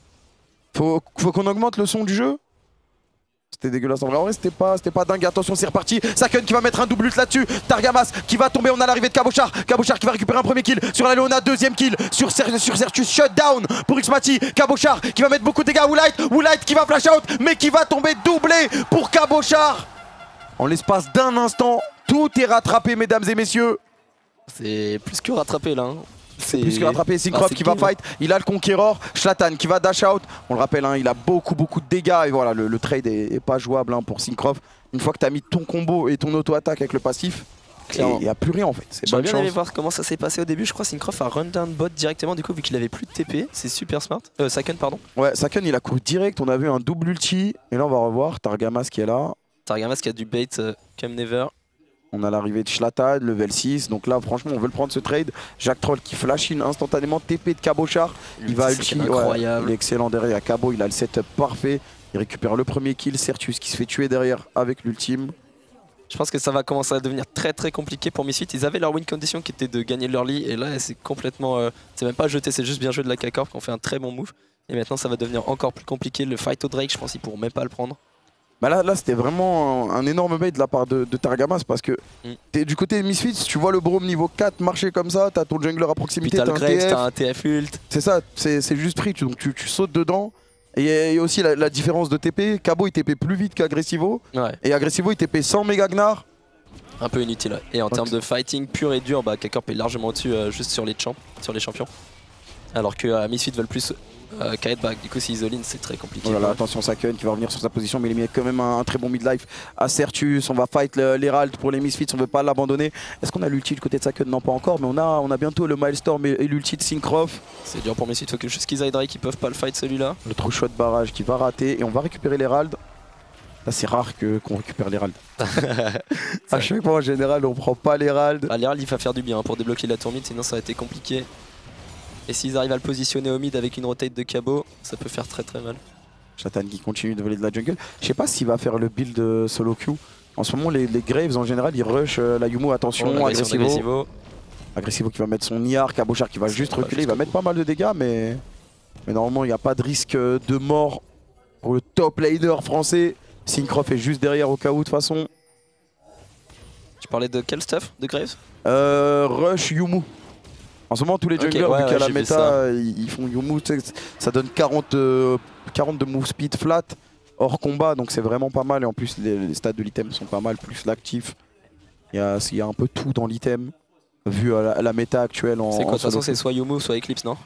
A: Faut qu'on augmente le son du jeu. C'était dégueulasse. En vrai, c'était pas dingue. Attention, c'est reparti. Saken qui va mettre un double ult là-dessus. Targamas qui va tomber. On a l'arrivée de Cabochard. Cabochard qui va récupérer un premier kill. Sur la Leona, deuxième kill. Sur Sertus, shutdown pour Xmati. Cabochard qui va mettre beaucoup de dégâts. Woolite qui va flash out, mais qui va tomber doublé pour Cabochard. En l'espace d'un instant, tout est rattrapé, mesdames et messieurs.
B: C'est plus que rattrapé là. Hein.
A: C'est plus que rattrapé. Syncroft qui va fight. Il a le Conqueror. Zlatan qui va dash out. On le rappelle, hein, il a beaucoup de dégâts. Et voilà, le trade est pas jouable hein, pour Syncroft. Une fois que tu as mis ton combo et ton auto-attaque avec le passif, il n'y a plus rien en fait.
B: J'aurais bien aimé voir comment ça s'est passé au début. Je crois que Syncroft a run down bot directement du coup vu qu'il avait plus de TP. C'est super smart. Saken pardon.
A: Ouais, Saken il a couru direct. On a vu un double ulti. Et là on va revoir Targamas qui est là.
B: Targamas qui a du bait Come Never.
A: On a l'arrivée de Zlatan, level 6. Donc là franchement on veut le prendre ce trade. Jack Troll qui flash in instantanément. TP de Cabochard. Il va ulti.
B: Incroyable.
A: Il est excellent derrière. Cabo il a le setup parfait. Il récupère le premier kill. Sertus qui se fait tuer derrière avec l'ultime.
B: Je pense que ça va commencer à devenir très compliqué pour Misfits. Ils avaient leur win condition qui était de gagner l'early. Et là c'est complètement... c'est même pas jeté, c'est juste bien joué de la K-Corp qui ont fait un très bon move. Et maintenant ça va devenir encore plus compliqué. Le fight au Drake je pense qu'ils pourront même pas le prendre.
A: Bah là c'était vraiment un énorme bait de la part de Targamas parce que t'es du côté de Misfits, tu vois le Braum niveau 4 marcher comme ça, t'as ton jungler à proximité,
B: t'as un TF ult.
A: C'est ça, c'est juste pris, donc tu sautes dedans. Et il y a aussi la différence de TP, Cabo il TP plus vite qu'Aggressivo.
B: Ouais.
A: Et Aggressivo il TP sans méga Gnar.
B: Un peu inutile ouais. Et en termes de fighting pur et dur, bah K-Corp est largement au-dessus juste sur les champions. Alors que Misfits veulent plus Kaed back, du coup si isoline c'est très compliqué.
A: Voilà, attention Saken qui va revenir sur sa position, mais il met quand même un très bon midlife à Sertus. On va fight l'Herald pour les Misfits, on veut pas l'abandonner. Est-ce qu'on a l'ulti du côté de Saken? Non, pas encore, mais on a bientôt le Milestorm et l'ulti de Syncroft.
B: C'est dur pour Misfits, il faut que juste qu'ils aillent Drake, ils peuvent pas le fight celui-là.
A: Le true shot barrage qui va rater et on va récupérer l'Herald. Là c'est rare qu'on récupère l'Herald. À chaque fois en général on prend pas l'Herald.
B: Ah, l'Herald il va faire du bien pour débloquer la tour mid, sinon ça a été compliqué. Et s'ils arrivent à le positionner au mid avec une rotate de Cabot, ça peut faire très très mal.
A: Shlatan qui continue de voler de la jungle. Je sais pas s'il va faire le build solo queue. En ce moment les Graves en général ils rush la Yumu, attention, Agressivo. Agressivo qui va mettre son Niar, Cabochard qui va juste reculer, il va mettre pas mal de dégâts mais normalement il n'y a pas de risque de mort pour le top laner français. Syncroft est juste derrière au cas où de toute façon.
B: Tu parlais de quel stuff de Graves?
A: Rush Yumu. En ce moment tous les junglers vu qu'à la méta ils font Yumu, ça donne 40 de move speed flat hors combat, donc c'est vraiment pas mal et en plus les stats de l'item sont pas mal, plus l'actif. Il y a un peu tout dans l'item vu à la méta actuelle.
B: C'est quoi de toute façon, c'est soit Yumu soit Eclipse, non?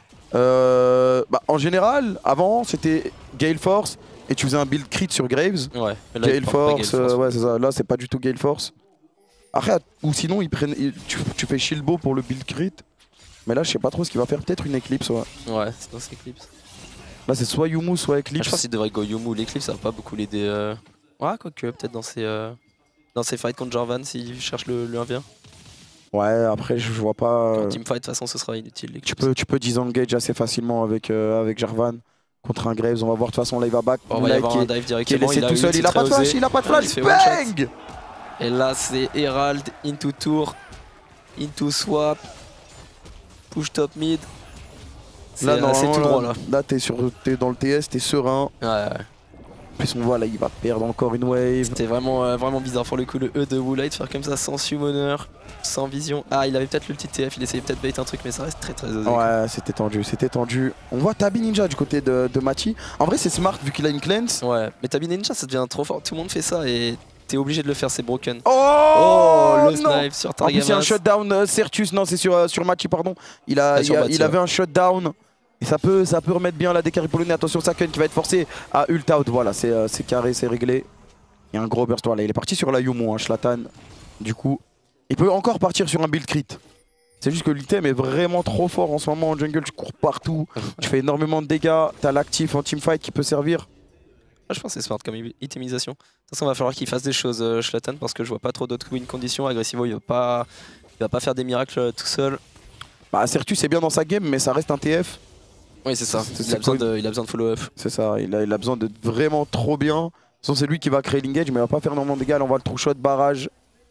A: En général avant c'était Gale Force et tu faisais un build crit sur Graves.
B: Ouais,
A: Gale Force, ouais c'est ça, là c'est pas du tout Gale Force. Après, ou sinon tu fais shield bow pour le build crit. Mais là je sais pas trop ce qu'il va faire, peut-être une Eclipse. Ouais,
B: sinon c'est Eclipse.
A: Là c'est soit Yumu soit Eclipse.
B: Je pense qu'il devrait go Yumu, l'Eclipse ça va pas beaucoup l'aider. Ouais quoique peut-être dans ses fights contre Jarvan s'il cherche le 1v1.
A: Ouais après je vois pas...
B: En teamfight de toute façon ce sera inutile.
A: Tu peux disengage assez facilement avec Jarvan contre un Graves, on va voir de toute façon là il va back.
B: On va y avoir un dive directement,
A: qui est laissé tout seul, il a pas de flash, il a pas de flash, bang.
B: Et là c'est Herald, into tour, into swap. Push top mid.
A: Là,
B: c'est tout droit là.
A: Là t'es dans le TS, t'es serein.
B: Ouais.
A: Puis on voit là il va perdre encore une wave.
B: C'était vraiment bizarre pour le coup le E de Woolite, faire comme ça sans summoner, sans vision. Ah il avait peut-être l'ulti de TF, il essayait peut-être bait un truc mais ça reste très osé.
A: Ouais c'était tendu. On voit Tabi Ninja du côté de Machi. En vrai c'est smart vu qu'il a une cleanse.
B: Ouais mais Tabi Ninja ça devient trop fort, tout le monde fait ça et t'es obligé de le faire, c'est broken.
A: Oh
B: le snipe sur Targamas.
A: En plus il y a un shutdown Sertus, non c'est sur Machi pardon. Il avait un shutdown. Et ça peut remettre bien la décarré polonais. Attention Saken qui va être forcé à ult out. Voilà c'est carré, c'est réglé. Il y a un gros burst. Voilà, il est parti sur la Yumu, Shlatan. Du coup il peut encore partir sur un build crit. C'est juste que l'item est vraiment trop fort en ce moment en jungle. Tu cours partout, tu fais énormément de dégâts. T'as l'actif en teamfight qui peut servir.
B: Je pense que c'est smart comme itemisation. De toute façon, il va falloir qu'il fasse des choses, Shlatan, parce que je vois pas trop d'autres win conditions. Agressivo, il va pas faire des miracles tout seul.
A: Bah, Sertus est bien dans sa game, mais ça reste un TF.
B: Oui, c'est ça. Il a besoin de follow-up. C'est
A: ça, il a besoin d'être vraiment trop bien. De toute façon, c'est lui qui va créer l'engage, mais il va pas faire énormément de dégâts. Là, on voit le true shot, barrage.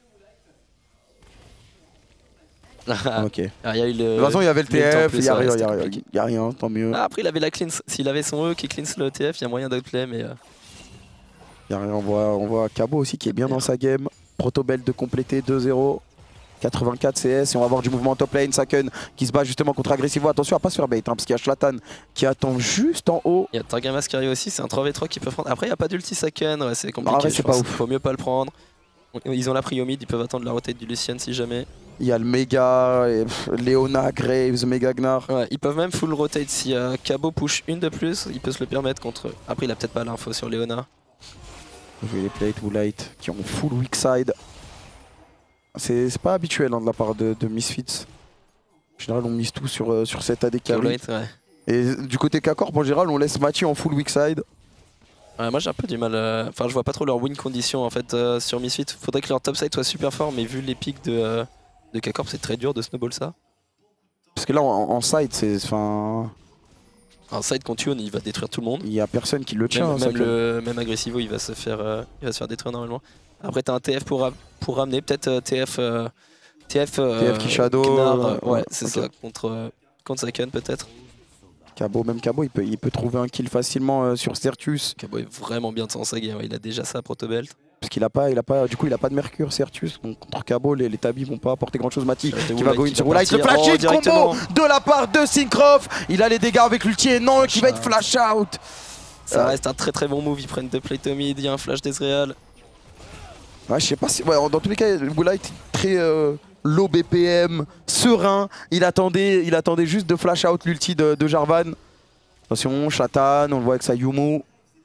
A: Ok.
B: Ah, y a eu
A: de toute façon, il y avait le TF, il y a rien, tant mieux.
B: Ah, après, il avait la cleanse. S'il avait son E qui cleanse le TF, il y a moyen d'outplay, mais.
A: Y a rien, on voit Cabot aussi qui est bien dans sa game. Protobelt de compléter 2-0. 84 CS et on va avoir du mouvement en top lane. Saken qui se bat justement contre Agressivo. Attention à pas se faire bait hein, parce qu'il y a Shlatan qui attend juste en haut.
B: Il y a Targamas qui arrive aussi, c'est un 3v3 qui peut prendre. Après il n'y a pas d'ulti Saken, ouais, c'est compliqué.
A: Ouais, c'est pas ouf.
B: Faut mieux pas le prendre. Ils ont la prio mid, ils peuvent attendre la rotate du Lucian si jamais.
A: Il y a le méga, Leona, Graves, méga Gnar.
B: Ouais, ils peuvent même full rotate si Cabot push une de plus, il peut se le permettre contre eux. Après il a peut-être pas l'info sur Leona.
A: Je vais les plate ou light qui ont full weak side. C'est pas habituel hein, de la part de Misfits. En général on mise tout sur cette AD carry.
B: Ouais.
A: Et du côté K-Corp en général on laisse Machi en full weak side.
B: Ouais, moi j'ai un peu du mal, enfin je vois pas trop leur win condition en fait sur Misfits. Faudrait que leur top side soit super fort mais vu les pics de K-Corp c'est très dur de snowball ça.
A: Parce que là en side c'est...
B: Un side contre Yone il va détruire tout le monde.
A: Il y a personne qui le tient.
B: Même Agressivo il va se faire détruire normalement. Après t'as un TF pour ramener, peut-être TF
A: qui shadow.
B: Gnar, ouais c'est ça, contre Saken peut-être.
A: Cabot, même Cabot il peut trouver un kill facilement sur Sertus.
B: Cabot est vraiment bien dans sa game, il a déjà ça Protobelt.
A: Parce qu'il a pas de mercure Sertus, donc contre Cabot les tabis vont pas apporter grand chose. Mati qui va go in sur Woolite, le flash hit combo de la part de Syncroft. Il a les dégâts avec l'ulti et non qui va être flash out.
B: Ça reste un très bon move, ils prennent deux plates au mid, il y a un flash d'Ezreal.
A: Ouais, je sais pas si... Ouais, dans tous les cas, Woolite très low BPM, serein. Il attendait juste de flash out l'ulti de Jarvan. Attention, Shlatan, on le voit avec sa Yumu.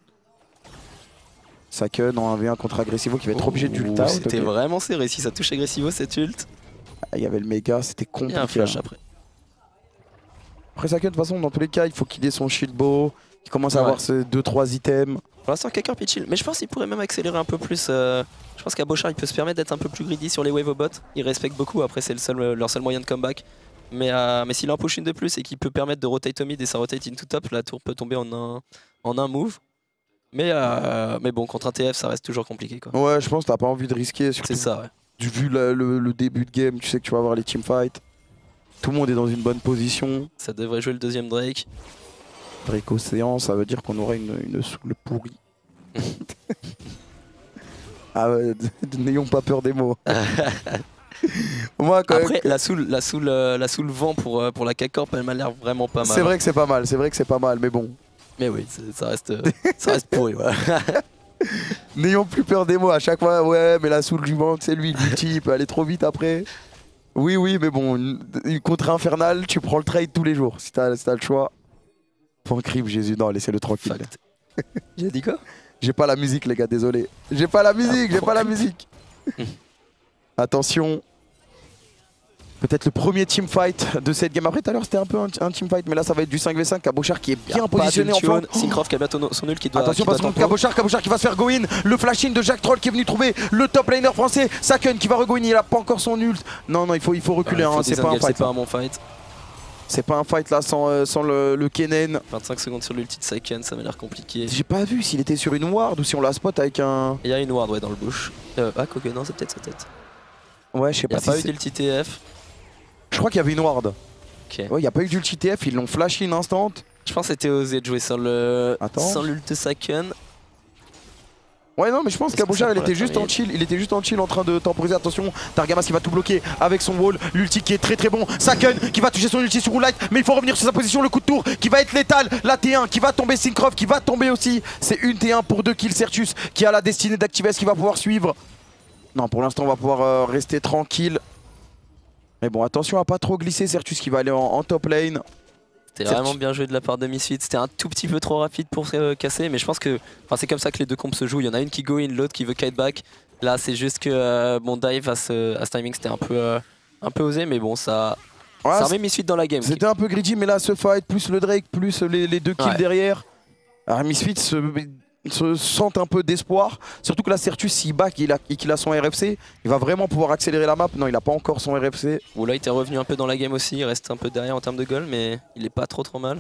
A: Saken en 1v1 contre Agressivo qui va être obligé d'ult out.
B: C'était vraiment serré. Si ça touche Agressivo, cette ult.
A: Il y avait le méga, c'était compliqué.
B: Et un flash après.
A: Après Saken, de toute façon, dans tous les cas, il faut qu'il ait son shield bow, qu'il commence à avoir ses 2-3 items.
B: Pour l'instant, quelqu'un peut chill. Mais je pense qu'il pourrait même accélérer un peu plus. Je pense qu'à Bochard, il peut se permettre d'être un peu plus greedy sur les wave au bot. Il respecte beaucoup. Après, c'est leur seul moyen de comeback. Mais s'il en push une de plus et qu'il peut permettre de rotate au mid et ça rotate into top, la tour peut tomber en un move. Mais bon, contre un TF, ça reste toujours compliqué, quoi.
A: Ouais, je pense que t'as pas envie de risquer.
B: C'est ça, ouais.
A: Vu le début de game, tu sais que tu vas avoir les teamfights. Tout le monde est dans une bonne position.
B: Ça devrait jouer le deuxième Drake.
A: Drake Océan, ça veut dire qu'on aurait une soul pourrie. Ah ouais, n'ayons pas peur des mots. Moi, quand
B: après, la soul vent pour la CAC-Corp, elle m'a l'air vraiment pas mal.
A: C'est vrai que c'est pas mal, c'est vrai que c'est pas mal, mais bon.
B: Mais oui, ça reste pourri, voilà.
A: N'ayons plus peur des mots, à chaque fois, ouais, mais la soul du vent, c'est lui, l'ulti, il peut aller trop vite après. Oui, mais bon, une contre infernale, tu prends le trade tous les jours, si t'as le choix. Point crib, Jésus, non, laissez-le tranquille.
B: J'ai dit quoi?
A: J'ai pas la musique, les gars, désolé. J'ai pas la musique, Attention. Peut-être le premier teamfight de cette game. Après, tout à l'heure, c'était un peu un teamfight, mais là, ça va être du 5v5. Cabochard qui est bien positionné en flanc.
B: Syncroft qui a bientôt son ult qui doit.
A: Attention, parce que Cabochard qui va se faire go in. Le flash-in de Jack Troll qui est venu trouver le top laner français. Saken qui va re-go in, il a pas encore son ult. Non, il faut reculer, c'est pas un fight.
B: C'est pas un bon fight.
A: C'est pas un fight là sans le Kennen.
B: 25 secondes sur l'ulti de Saken, ça m'a l'air compliqué.
A: J'ai pas vu s'il était sur une ward ou si on la spot avec un.
B: Il y a une ward, ouais, dans le bush. Quoique, non, c'est peut-être sa tête.
A: Ouais, je sais pas.
B: Il n'y a pas eu d'ulti TF.
A: Je crois qu'il y avait une ward.
B: Ok.
A: Ouais, il n'y a pas eu d'ulti TF, ils l'ont flash in instant.
B: Je pense que c'était osé de jouer sans l'ult de Saken.
A: Ouais, non, mais je pense qu'Abochard il était juste en chill, en train de temporiser. Attention, Targamas qui va tout bloquer avec son wall, l'ulti qui est très bon. Saken qui va toucher son ulti sur Moonlight, mais il faut revenir sur sa position. Le coup de tour qui va être létal, la T1 qui va tomber, Syncroft qui va tomber aussi. C'est une T1 pour 2 kills. Sertus qui a la destinée d'activer, ce qui va pouvoir suivre. Non, pour l'instant, on va pouvoir rester tranquille. Mais bon, attention à pas trop glisser. Sertus qui va aller en top lane.
B: C'était vraiment bien joué de la part de Misfits. C'était un tout petit peu trop rapide pour casser, mais je pense que c'est comme ça que les deux comptes se jouent. Il y en a une qui go in, l'autre qui veut kite back. Là, c'est juste que mon dive à ce timing, c'était un peu osé, mais bon, ça remet Misfits dans la game.
A: C'était un peu greedy, mais là, ce fight, plus le Drake, plus les 2 kills derrière. Alors, Misfits se sentent un peu d'espoir. Surtout que là, Sertus, s'il back et qu'il a son RFC, il va vraiment pouvoir accélérer la map. Non, il a pas encore son RFC.
B: Ou là, il était revenu un peu dans la game aussi. Il reste un peu derrière en termes de goal, mais il est pas trop mal.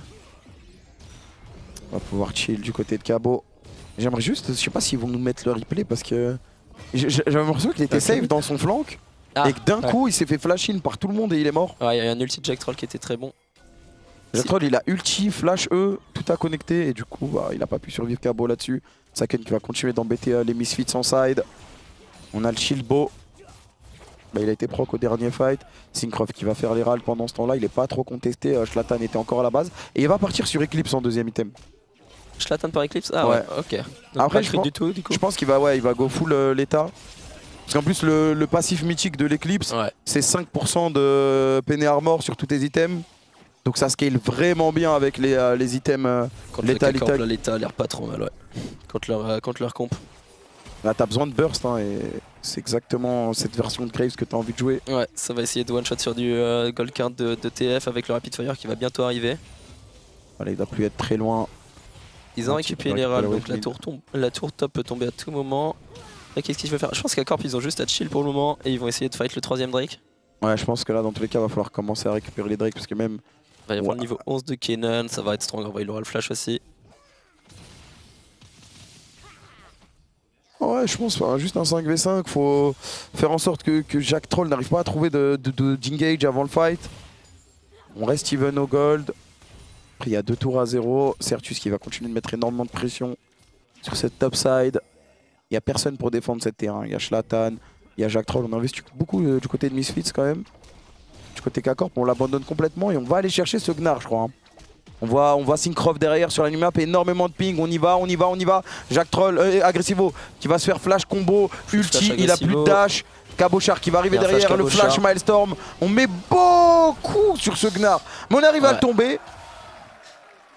A: On va pouvoir chill du côté de Cabo. J'aimerais juste, je sais pas s'ils vont nous mettre le replay parce que j'avais l'impression qu'il était safe dans son flank et que d'un coup, il s'est fait flash in par tout le monde et il est mort.
B: Ouais, il y a un ulti de Jack Troll qui était très bon.
A: Jack Troll, il a ulti, flash E, tout a connecté et du coup il a pas pu survivre Cabo là-dessus. Saken qui va continuer d'embêter les Misfits en side. On a le shield bow. Il a été proc au dernier fight. Syncroft qui va faire les ralls pendant ce temps-là, il est pas trop contesté. Shlatan était encore à la base et il va partir sur Eclipse en deuxième item.
B: Shlatan par Eclipse? Ah ouais, ok. Donc
A: après
B: je
A: pense qu'il va, il va go full l'état. Parce qu'en plus le passif mythique de l'Eclipse, c'est 5% de Penny Armor sur tous tes items. Donc ça scale vraiment bien avec les items létal.
B: L'état a l'air pas trop mal, ouais. Contre leur comp.
A: Là t'as besoin de burst et c'est exactement cette version de Graves que t'as envie de jouer.
B: Ouais, ça va essayer de one shot sur du gold card de TF avec le rapid fire qui va bientôt arriver.
A: Voilà, il doit plus être très loin.
B: Ils ont récupéré les ralls, donc la tour top peut tomber à tout moment. Qu'est-ce qu'ils veulent faire? Je pense qu'à Corp ils ont juste à chill pour le moment et ils vont essayer de fight le troisième Drake.
A: Ouais, je pense que là dans tous les cas il va falloir commencer à récupérer les Drake parce que même...
B: Il va y avoir le niveau 11 de Kennen, ça va être strong, il aura le flash aussi.
A: Ouais, je pense juste un 5v5, faut faire en sorte que Jack Troll n'arrive pas à trouver d'engage avant le fight. On reste even au gold. Après il y a 2 tours à 0, Sertus qui va continuer de mettre énormément de pression sur cette top side. Il n'y a personne pour défendre cette terrain, il y a Shlatan, il y a Jack Troll, on investit beaucoup du côté de Misfits quand même. Du côté K-Corp, on l'abandonne complètement et on va aller chercher ce Gnar, je crois. On voit Syncroft derrière sur la map, énormément de ping, on y va. Jack Troll, Agressivo qui va se faire flash combo, ulti, il a plus de dash. Cabochard qui va arriver derrière, le flash Milestorm. On met beaucoup sur ce Gnar, mais on arrive à le tomber.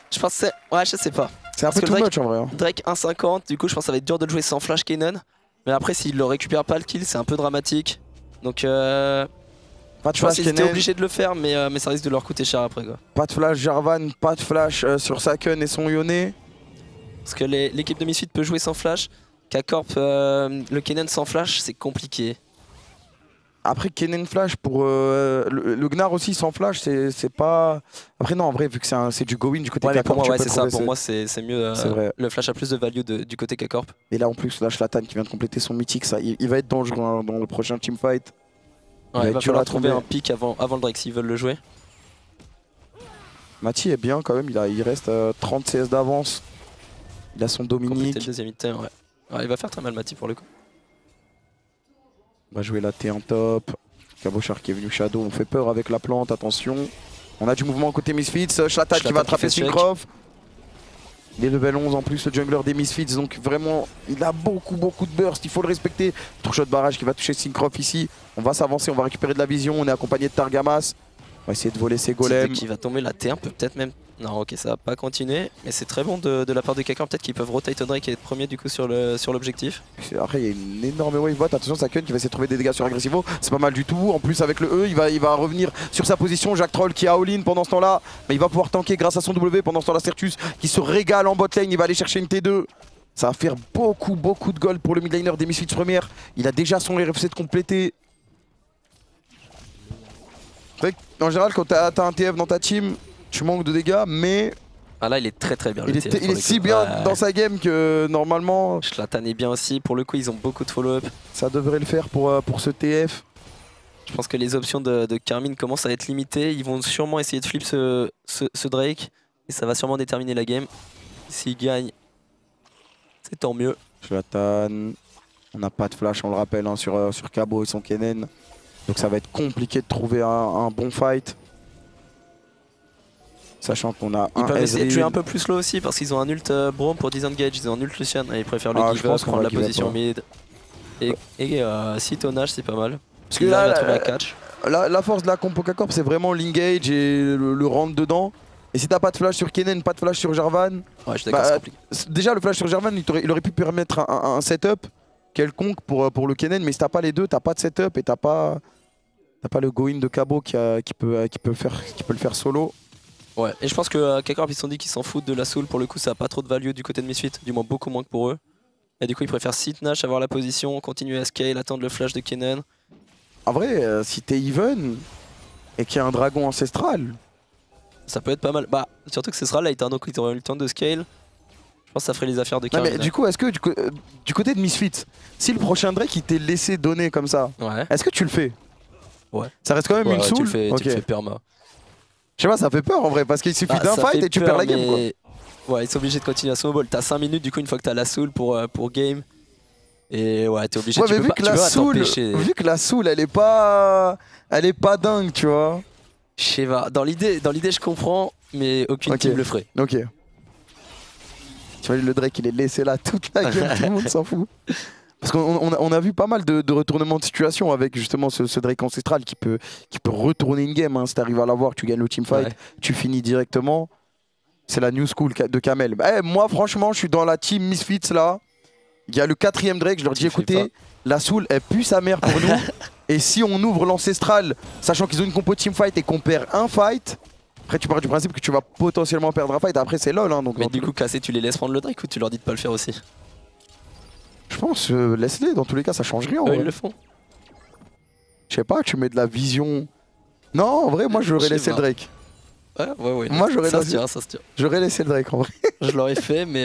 B: Je pense que c'est... Ouais, je sais pas.
A: C'est un peu too much en vrai. Hein.
B: Drake 1,50, du coup je pense que ça va être dur de le jouer sans flash Kennen. Mais après s'il le récupère pas le kill, c'est un peu dramatique. Donc
A: pas de
B: je pense
A: flash
B: qu'ils étaient
A: Kennen.
B: obligés de le faire, mais ça risque de leur coûter cher après quoi.
A: Pas de flash Jarvan, pas de flash sur Saken et son Yone.
B: Parce que l'équipe de Misfit peut jouer sans flash. K-Corp, le Kennen sans flash, c'est compliqué.
A: Après Kennen flash pour le Gnar aussi sans flash, c'est pas... Après non en vrai vu que c'est du go-win du côté
B: Ouais, mais
A: K-Corp,
B: pour moi,
A: tu
B: ouais,
A: peux
B: c'est ça.
A: progresser.
B: Pour moi, c'est mieux.
A: vrai.
B: Le flash a plus de value du côté K-Corp.
A: Et là en plus là Shlatan qui vient de compléter son mythique, ça, il va être dangereux hein, dans le prochain teamfight.
B: Ouais, il va
A: dur
B: falloir
A: à
B: trouver
A: trouver.
B: un pick avant le Drake s'ils veulent le jouer.
A: Mati est bien quand même, il reste 30 CS d'avance. Il a son
B: Compléter
A: Dominique.
B: le deuxième item, ouais. Ouais, il va faire très mal Mati pour le coup.
A: On va jouer la T1 top. Cabochard qui est venu Shadow, on fait peur avec la plante, attention. On a du mouvement côté Misfits, Shlatan qui va attraper Syncroft. Il est level 11 en plus, le jungler des Misfits, donc vraiment il a beaucoup de burst, il faut le respecter. Tourshot barrage qui va toucher Syncroft ici. On va s'avancer, on va récupérer de la vision, on est accompagné de Targamas. On va essayer de voler ses golems.
B: Qui va tomber la T1 peut peut-être même... Non ok ça va pas continuer, mais c'est très bon de la part de K-Corp, peut-être qu'ils peuvent rotate Drake et être premier du coup sur l'objectif.
A: Après il y a une énorme wave bot, attention Saken qui va essayer de trouver des dégâts sur Agressivo, c'est pas mal du tout. En plus avec le E, il va revenir sur sa position, Jack Troll qui a all-in pendant ce temps-là, mais il va pouvoir tanker grâce à son W. Pendant ce temps-là Sertus qui se régale en bot lane, il va aller chercher une T2. Ça va faire beaucoup de gold pour le mid laner des Misfits première. Il a déjà son RFC de compléter. En général quand t'as un TF dans ta team, tu manques de dégâts, mais
B: Ah là il est très bien.
A: il est si bien dans sa game que normalement
B: Shlatan est bien aussi, pour le coup ils ont beaucoup de follow-up.
A: ça devrait le faire pour ce TF.
B: Je pense que les options de Karmine commencent à être limitées, ils vont sûrement essayer de flip ce Drake et ça va sûrement déterminer la game. S'il gagne, c'est tant mieux.
A: Shlatan, on n'a pas de flash on le rappelle hein, sur Cabo et son Kennen. Donc ça va être compliqué de trouver un bon fight. Sachant qu'on a
B: ils
A: un
B: peuvent essayer de
A: Ezreal.
B: jouer un peu plus low aussi parce qu'ils ont un ult Braum pour disengage, ils ont un ult Lucian et ils préfèrent le
A: je
B: give
A: pense
B: up,
A: qu'on
B: prendre
A: va
B: la
A: give up,
B: position
A: ouais.
B: mid. Et si tonnage c'est pas mal.
A: Parce que
B: Il
A: là,
B: arrive à trouver la catch.
A: la force de la compo K-Corp c'est vraiment l'engage et le rentre dedans. Et si t'as pas de flash sur Kennen, pas de flash sur Jarvan,
B: Ouais je suis d'accord, c'est compliqué.
A: déjà le flash sur Jarvan il aurait pu permettre un setup quelconque pour le Kennen, mais si t'as pas les deux, t'as pas de setup et t'as pas le go-in de Cabo qui peut le faire solo.
B: Ouais, et je pense que K-Corp ils se sont dit qu'ils s'en foutent de la soul, pour le coup ça a pas trop de value du côté de Misfit, du moins beaucoup moins que pour eux. Et du coup ils préfèrent sit Nash, avoir la position, continuer à scale, attendre le flash de Kennen.
A: En vrai, si t'es even et qu'il y a un dragon ancestral,
B: Ça peut être pas mal. Bah, surtout que ce sera late, hein, donc ils auraient eu le temps de scale. Je pense que ça ferait les affaires de
A: non,
B: Karmine.
A: mais du coup, est-ce que du côté de Misfits, si le prochain Drake il t'est laissé donner comme ça,
B: Ouais.
A: est-ce que tu le fais?
B: Ouais.
A: Ça reste quand même une
B: Ouais,
A: soul.
B: tu le
A: Ok.
B: fais perma.
A: Je sais pas, ça fait peur en vrai parce qu'il suffit d'un
B: Ça
A: fight
B: fait
A: et tu
B: peur,
A: perds la game quoi.
B: mais ouais, ils sont obligés de continuer à snowball. T'as 5 minutes du coup une fois que t'as la soul pour game. Et ouais, t'es obligé,
A: Ouais,
B: tu
A: mais
B: peux
A: vu
B: pas,
A: que
B: tu peux
A: la
B: pas
A: soul,
B: t'empêcher.
A: vu que la soul elle est pas dingue, tu vois.
B: Je sais pas, dans l'idée je comprends, mais aucune
A: Ok.
B: team le ferait.
A: Ok. Tu vois, le Drake il est laissé là toute la game, tout le monde s'en fout. Parce qu'on a vu pas mal de retournements de situation avec justement ce Drake ancestral qui peut retourner une game. Hein. Si t'arrives à l'avoir, tu gagnes le teamfight,
B: Ouais.
A: tu finis directement. C'est la new school de Kamel. Bah, moi franchement, je suis dans la team Misfits là. Il y a le 4ème Drake, je leur dis
B: Tu fais
A: écoutez, la soul elle pue sa mère pour nous. Et si on ouvre l'ancestral, sachant qu'ils ont une compo teamfight et qu'on perd un fight, après tu pars du principe que tu vas potentiellement perdre un fight. Après c'est lol. Hein, donc
B: Mais du coup, Cassé, tu les laisses prendre le Drake ou tu leur dis de pas le faire aussi?
A: je pense, laisse-les, dans tous les cas ça change rien.
B: Eux,
A: Ouais.
B: ils le font.
A: Je sais pas, tu mets de la vision. Non, en vrai, moi j'aurais
B: Je sais
A: laissé le
B: pas.
A: Drake.
B: Ouais.
A: Moi, j'aurais
B: ça
A: dit-
B: se tient, ça se tient.
A: J'aurais laissé le Drake en vrai.
B: Je l'aurais fait, mais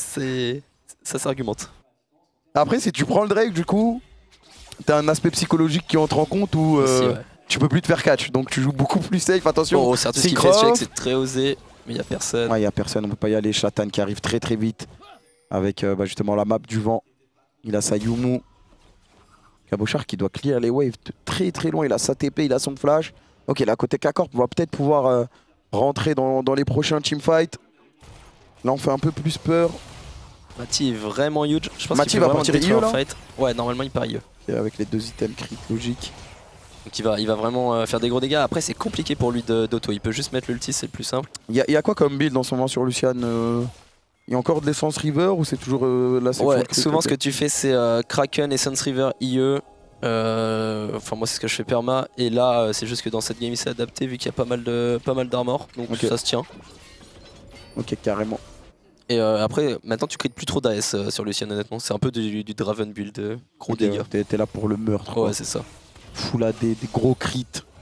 B: ça s'argumente.
A: Après, si tu prends le Drake, du coup, t'as un aspect psychologique qui entre en compte où
B: Aussi, ouais.
A: tu peux plus te faire catch. Donc tu joues beaucoup plus safe. Attention,
B: Bon, Certus qui fait
A: Syncroft.
B: check, c'est très osé, mais y a personne.
A: Ouais, y a personne, on peut pas y aller. Shlatan qui arrive très vite avec justement la map du vent. Il a sa Yumu. Cabochard qui doit clear les waves de très loin. Il a sa TP, il a son flash. Ok, là, côté K-Corp, on va peut-être pouvoir rentrer dans les prochains teamfights. Là, on fait un peu plus peur.
B: Mati est vraiment huge. Je pense
A: Mati
B: qu'il
A: va
B: peut vraiment
A: partir
B: détruire
A: IE,
B: un
A: là
B: fight. Ouais, normalement il part IE.
A: Et avec les deux items crit logiques.
B: Donc il va vraiment faire des gros dégâts. Après c'est compliqué pour lui d'auto, il peut juste mettre l'ulti, c'est le plus simple.
A: Il y a quoi comme build en ce moment sur Lucian Il y a encore de l'essence River ou c'est toujours la safe?
B: Ouais, souvent ce que tu fais c'est Kraken, Essence River, IE. Enfin moi c'est ce que je fais perma. Et là c'est juste que dans cette game il s'est adapté vu qu'il y a pas mal d'armor. Donc ça se tient.
A: Ok, carrément.
B: Et après, maintenant tu crées plus trop d'AS sur Lucian honnêtement, c'est un peu du Draven build, gros dégâts.
A: T'es là pour le meurtre.
B: Ouais, c'est ça.
A: Full AD, des gros crits.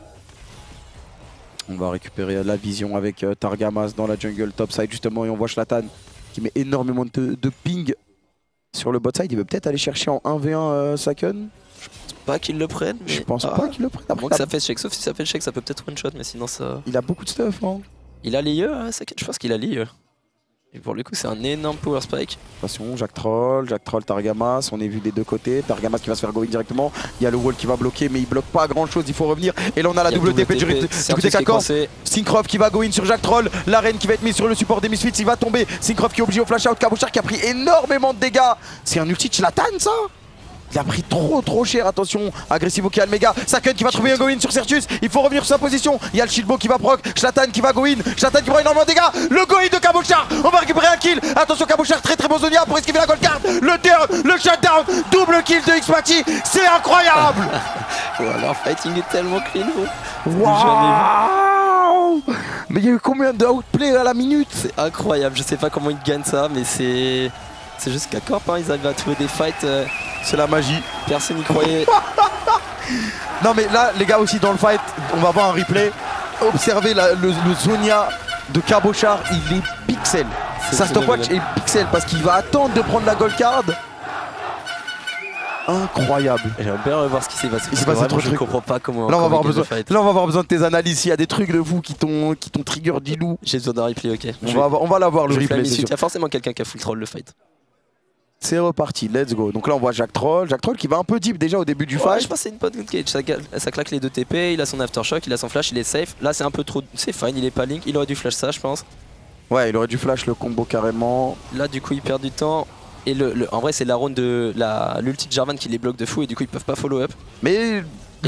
A: On va récupérer la vision avec Targamas dans la jungle topside justement et on voit Zlatan qui met énormément de ping sur le bot side. Il veut peut-être aller chercher en 1v1 Saken.
B: Pas qu'ils le prennent. Mais...
A: Je pense pas qu'ils le prennent.
B: Après, que ça fait check, sauf si ça fait check, ça peut peut-être one shot, mais sinon ça.
A: Il a beaucoup de stuff. Hein.
B: Il a l'IE, Saken, je pense qu'il a l'IE. Et pour le coup, c'est un énorme power spike.
A: Attention, Jack Troll, Targamas, on est vu des deux côtés. Targamas qui va se faire go in directement. Il y a le wall qui va bloquer, mais il bloque pas grand chose. Il faut revenir. Et là, on a la double TP du côté Kakor. Syncroft qui va go in sur Jack Troll. L'arène qui va être mise sur le support des Misfits. Il va tomber. Syncroft qui est obligé au flash out. Cabochard qui a pris énormément de dégâts. C'est un ulti de Zlatan, ça? Il a pris trop cher, attention, Agressivo qui a le méga, Saken qui va trouver un go-in sur Sertus, il faut revenir sur sa position, il y a le Shieldbo qui va proc, Zlatan qui va go-in, Zlatan qui prend énormément de dégâts, le go-in de Cabochard, on va récupérer un kill, attention Cabochard, très bon Zonia pour esquiver la gold card, le turn, le shutdown, double kill de Xpati, c'est incroyable.
B: Leur fighting est tellement clean,
A: wow. Mais il y a eu combien de outplay à la minute?
B: C'est incroyable, je sais pas comment ils gagnent ça, mais c'est juste qu'à Corp, hein, ils arrivent à trouver des fights.
A: C'est la magie.
B: Personne n'y croyait.
A: Non mais là les gars aussi dans le fight, on va voir un replay. Observez le Zonia de Cabochard, il est pixel. Sa stopwatch est pixel parce qu'il va attendre de prendre la gold card. Incroyable.
B: J'aimerais bien revoir ce qui s'est passé. Je comprends pas comment.
A: Là on va avoir besoin de tes analyses. S'il y a des trucs de vous qui t'ont trigger Dilou.
B: J'ai besoin d'un replay, ok.
A: On va l'avoir le replay.
B: Il y a forcément quelqu'un qui a full troll le fight.
A: C'est reparti, let's go. Donc là on voit Jack Troll qui va un peu deep déjà au début du fight.
B: Je pense que c'est une bonne gauge, ça claque les deux TP, il a son aftershock, il a son flash, il est safe. Là c'est un peu trop, c'est fine, il est pas link, il aurait dû flash ça je pense.
A: Ouais, il aurait dû flash le combo carrément.
B: Là du coup il perd du temps. Et en vrai c'est la round de l'ulti de Jarvan qui les bloque de fou et du coup ils peuvent pas follow up.
A: Mais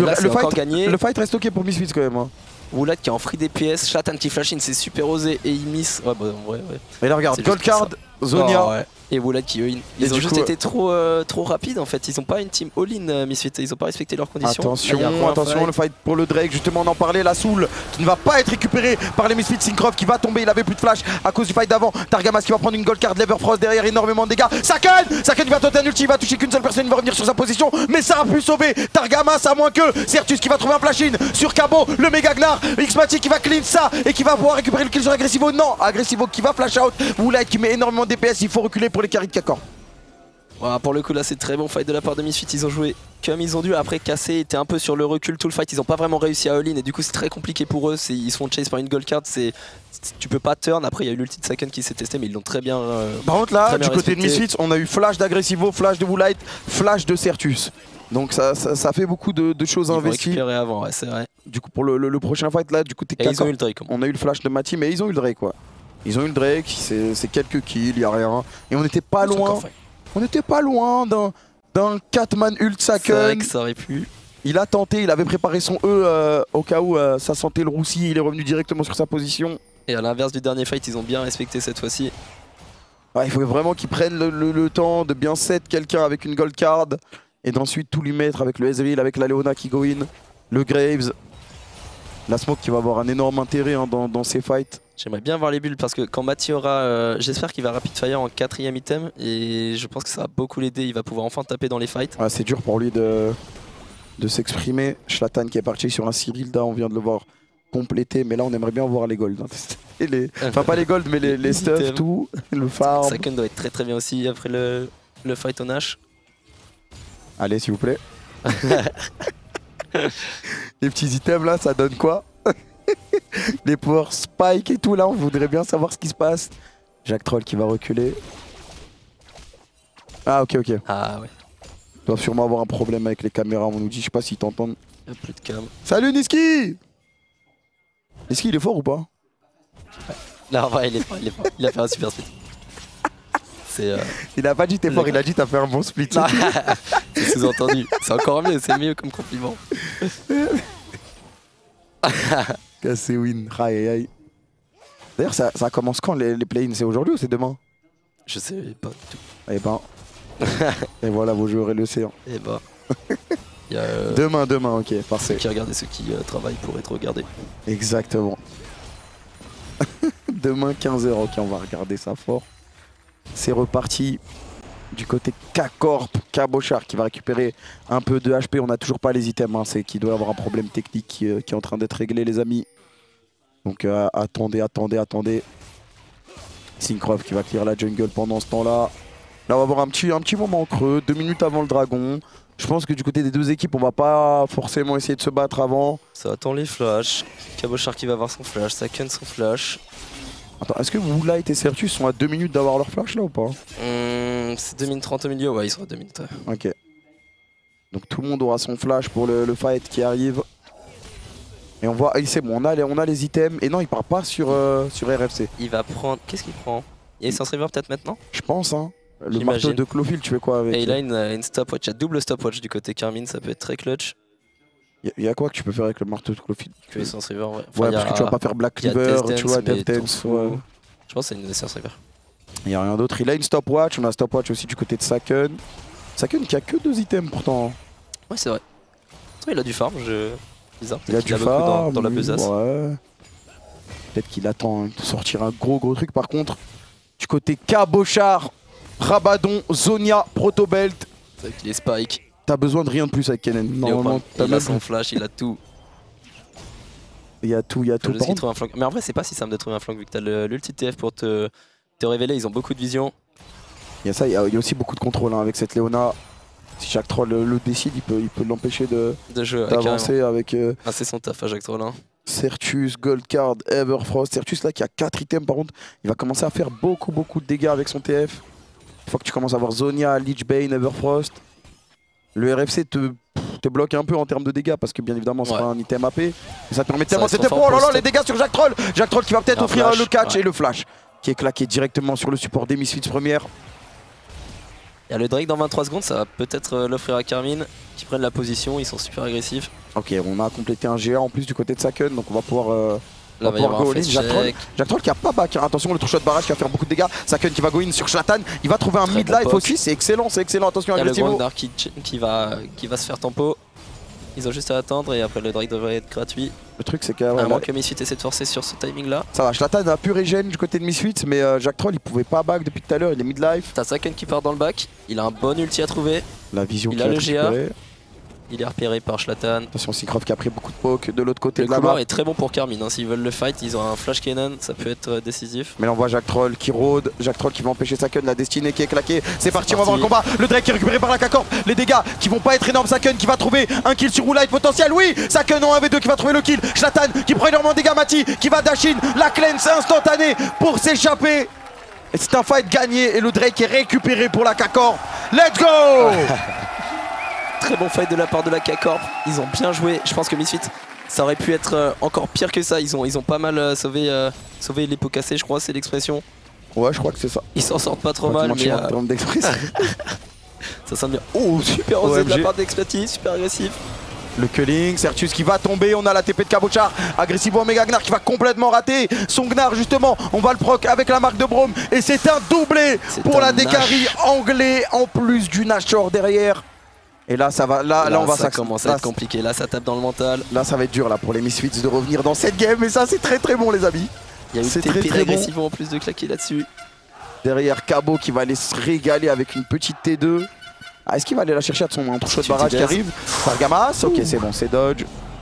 A: le fight reste ok pour Misfits quand même. Hein.
B: Woolad qui est en free DPS, Zlatan qui flash in, c'est super osé et il miss. Ouais, bah en vrai, ouais.
A: Mais là regarde, gold card, Zonia.
B: Oh, ouais. Et Woolad qui in. Ils ont juste été trop rapides en fait. Ils ont pas une team all-in Misfits, ils ont pas respecté leurs conditions.
A: Attention, le fight pour le Drake, justement on en parlait, la Soul qui ne va pas être récupérée par les Misfits. Syncroft qui va tomber, il avait plus de flash à cause du fight d'avant. Targamas qui va prendre une gold card, Leverfrost derrière, énormément de dégâts. Saken qui va tenter un ulti, il va toucher qu'une seule personne, il va revenir sur sa position, mais ça a pu sauver Targamas à moins que Sertus qui va trouver un flash in sur Cabo, le méga Gnar, Xmati qui va clean ça et qui va pouvoir récupérer le kill sur Agressivo. Non, Agressivo qui va flash out, Woolad qui met énormément de DPS, il faut reculer pour les carries de Kakor.
B: Voilà, pour le coup là c'est très bon fight de la part de Misfits, ils ont joué comme ils ont dû. Après Cassé était un peu sur le recul tout le fight, ils ont pas vraiment réussi à all-in et du coup c'est très compliqué pour eux, ils se font chase par une gold card, tu peux pas turn. Après il y a eu l'ulti de Saken qui s'est testé mais ils l'ont très bien
A: par contre là du côté de Misfits on a eu flash d'Aggressivo, flash de Woolad, flash de Sertus. Donc ça fait beaucoup de choses investies.
B: Récupéré avant, ouais c'est vrai.
A: Du coup pour le prochain fight là du côté de
B: Kakor, ils ont eu le Drake,
A: on a eu le flash de Mati mais ils ont eu le Drake quoi. Ils ont eu le Drake, c'est quelques kills, y a rien. Et on n'était pas loin. On n'était pas loin d'un 4-man ult Saken.
B: C'est vrai que ça aurait pu.
A: Il a tenté, il avait préparé son E au cas où ça sentait le roussi, il est revenu directement sur sa position.
B: Et à l'inverse du dernier fight, ils ont bien respecté cette fois-ci.
A: Ouais, il faut vraiment qu'ils prennent le temps de bien set quelqu'un avec une gold card et d'ensuite tout lui mettre avec le Ezreal, avec la Leona qui go in, le Graves. La smoke qui va avoir un énorme intérêt hein, dans ces fights.
B: J'aimerais bien voir les bulles parce que quand Mati aura... j'espère qu'il va rapid fire en 4ème item et je pense que ça va beaucoup l'aider, il va pouvoir enfin taper dans les fights.
A: Ouais, c'est dur pour lui de s'exprimer. Zlatan qui est parti sur un Cyrilda, on vient de le voir compléter, mais là on aimerait bien voir les golds. Hein. Enfin pas les golds mais les stuff, tout, le farm.
B: Saken doit être très bien aussi après le fight au Nash.
A: Allez s'il vous plaît. Les petits items là, ça donne quoi? Les power spike et tout là, on voudrait bien savoir ce qui se passe. Jack Troll qui va reculer. Ah ok.
B: Ah ouais.
A: Ils doivent sûrement avoir un problème avec les caméras, on nous dit, je sais pas s'ils t'entendent.
B: Il n'y a plus de cam.
A: Salut Niski! Niski il est fort ou pas?
B: Non ouais, il est fort, il a fait un super speed. C'est
A: Il a pas dit t'es fort, il a dit t'as fait un bon split.
B: c'est sous-entendu. C'est encore mieux, c'est mieux comme compliment.
A: Cassé win. Aïe aïe aïe. D'ailleurs, ça commence quand les play-ins? C'est aujourd'hui ou c'est demain?
B: Je sais pas du tout.
A: Eh ben. Et voilà, vous jouerez l'océan.
B: Et bah. Il y a
A: Demain, ok,
B: ceux
A: parfait.
B: qui regardent et ceux qui travaillent pour être regardés.
A: Exactement. Demain 15h, ok, on va regarder ça fort. C'est reparti du côté K-Corp, Cabochard qui va récupérer un peu de HP. On n'a toujours pas les items, hein. C'est qu'il doit y avoir un problème technique qui est en train d'être réglé, les amis. Donc attendez. Syncroft qui va clear la jungle pendant ce temps-là. Là, on va avoir un petit moment creux, 2 minutes avant le dragon. Je pense que du côté des deux équipes, on va pas forcément essayer de se battre avant.
B: Ça attend les flashs. Cabochard qui va avoir son flash, Saken son flash.
A: Attends, est-ce que Woolite et Sertus sont à 2 minutes d'avoir leur flash là ou pas?
B: C'est 2 minutes 30 au milieu, ouais, ils sont à 2 minutes.
A: Ok. Donc tout le monde aura son flash pour le fight qui arrive. Et on voit, c'est bon, on a les items. Et non, il part pas sur RFC.
B: Il va prendre. Qu'est-ce qu'il prend? Il est sans river peut-être maintenant?
A: Je pense, hein. Le
B: J'imagine.
A: marteau de Clofield, tu fais quoi avec?
B: Et il a une stopwatch, il y a double stopwatch du côté Carmine, ça peut être très clutch.
A: Il y a quoi que tu peux faire avec le marteau de Clofield?
B: Que sans river, ouais.
A: Ouais, parce que tu vas pas faire Black
B: il y a
A: Cleaver,
B: Death
A: tu vois,
B: Dance,
A: Death
B: mais
A: Dance.
B: Tofu,
A: Ouais.
B: Je pense que c'est une sans river.
A: Il n'y a rien d'autre. Il a une stopwatch. On a un stopwatch aussi du côté de Saken. Saken qui a que 2 items pourtant.
B: Ouais, c'est vrai. Il a du farm, bizarre.
A: Il a du farm
B: dans la besace.
A: Ouais. Peut-être qu'il attend de sortir un gros truc. Par contre, du côté Cabochard, Rabadon, Zonia, Protobelt.
B: Avec les spikes.
A: T'as besoin de rien de plus avec Kennen. Normalement,
B: il a son flash, il a tout.
A: Il y a tout.
B: Juste qu'il trouve un flank. Mais en vrai, c'est pas si simple de trouver un flank vu que t'as l'ulti TF pour te révéler. Ils ont beaucoup de vision.
A: Il y a ça, il y a aussi beaucoup de contrôle hein, avec cette Léona. Si chaque troll le décide, il peut l'empêcher d'avancer avec
B: Ah, c'est son taf à Jacques Trollin.
A: Sertus, Goldcard, Everfrost. Sertus là qui a 4 items par contre, il va commencer à faire beaucoup de dégâts avec son TF. Une fois que tu commences à avoir Zonia, Lichbane, Everfrost, le RFC te bloque un peu en termes de dégâts parce que bien évidemment c'est pas un item AP. Mais ça te permet tellement c'était oh là là les dégâts sur Jacques Troll. Jacques Troll qui va peut-être offrir le catch et le flash qui est claqué directement sur le support des Misfits première.
B: Il y a le Drake dans 23 secondes, ça va peut-être l'offrir à Carmine qui prennent la position, ils sont super agressifs.
A: Ok, on a complété un GA en plus du côté de Saken, donc on va pouvoir
B: là, va y avoir un face check.
A: Jacques Troll qui a pas back, hein. Attention le shot barrage qui va faire beaucoup de dégâts. Saken qui va go in sur Shlatan, il va trouver un mid-life aussi, c'est excellent, attention à
B: le Grandar qui va se faire tempo. Ils ont juste à attendre et après le Drake devrait être gratuit.
A: Le truc c'est que...
B: à moins que Misfit essaie de forcer sur ce timing là.
A: Ça va, Shlatan a pu régène du côté de Misfit, mais Jacques Troll il pouvait pas back depuis tout à l'heure, il est mid-life.
B: T'as Saken qui part dans le back, il a un bon ulti à trouver.
A: La vision
B: il a le GA. Il est repéré par Shlatan.
A: Attention, Syncroft qui a pris beaucoup de poke de l'autre côté
B: de la map. Le couloir est très bon pour Carmine, hein. S'ils veulent le fight, ils ont un flash cannon, ça peut être décisif.
A: Mais là on voit Jacques Troll qui rôde, Jacques Troll qui va empêcher Saken, la destinée qui est claquée. C'est parti, on va voir le combat. Le Drake qui est récupéré par la K-Corp. Les dégâts qui vont pas être énormes. Saken qui va trouver un kill sur Woolite potentiel. Oui, Saken en 1v2 qui va trouver le kill. Shlatan qui prend énormément de dégâts. Mati qui va dash in. La cleanse instantanée pour s'échapper. Et c'est un fight gagné et le Drake est récupéré pour la K-Corp. Let's go.
B: Très bon fight de la part de la K-Corp, ils ont bien joué. Je pense que Misfit, ça aurait pu être encore pire que ça. Ils ont pas mal sauvé les pots cassés, je crois, c'est l'expression.
A: Ouais, je crois que c'est ça.
B: Ils s'en sortent pas trop mal, mais ça sonne bien. Oh, super osé de la part d'Expertise, super agressif.
A: Le culling, Sertus qui va tomber, on a la TP de Cabochard, agressivement Omega Gnar qui va complètement rater son Gnar justement, on va le proc avec la marque de Brome et c'est un doublé pour la Dekari anglais en plus du Nashor derrière. Et là ça va, là on va
B: ça commence à être compliqué, là ça tape dans le mental.
A: Là ça va être dur là pour les Misfits de revenir dans cette game et ça c'est très bon les amis.
B: Il y a eu TP agressivement en plus de claquer là-dessus.
A: Derrière Cabo qui va aller se régaler avec une petite T2. Ah, est-ce qu'il va aller la chercher à son shot de barrage qui arrive? Fargamas, ok c'est bon, c'est dodge.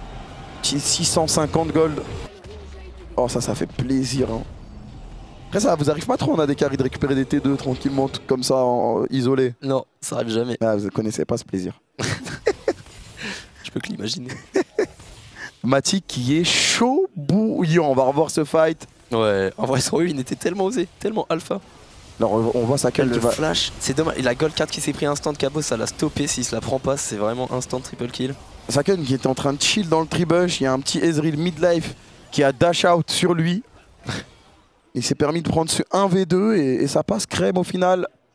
A: 650 gold. Oh ça fait plaisir hein. Après ça vous arrive pas trop, on a des carries de récupérer des T2 tranquillement comme ça isolés.
B: Non, ça arrive jamais.
A: Ah, vous connaissez pas ce plaisir.
B: Je peux que l'imaginer.
A: Mati qui est chaud bouillant, on va revoir ce fight.
B: Ouais, en vrai son win était tellement osé, tellement alpha.
A: Alors on voit ça quel
B: flash. C'est dommage, et la gold card qui s'est pris instant de Cabo, ça l'a stoppé. S'il se la prend pas, c'est vraiment instant triple kill.
A: Saken qui était en train de chill dans le tribush, il y a un petit Ezreal midlife qui a dash out sur lui. Il s'est permis de prendre ce 1v2 et ça passe crème au final.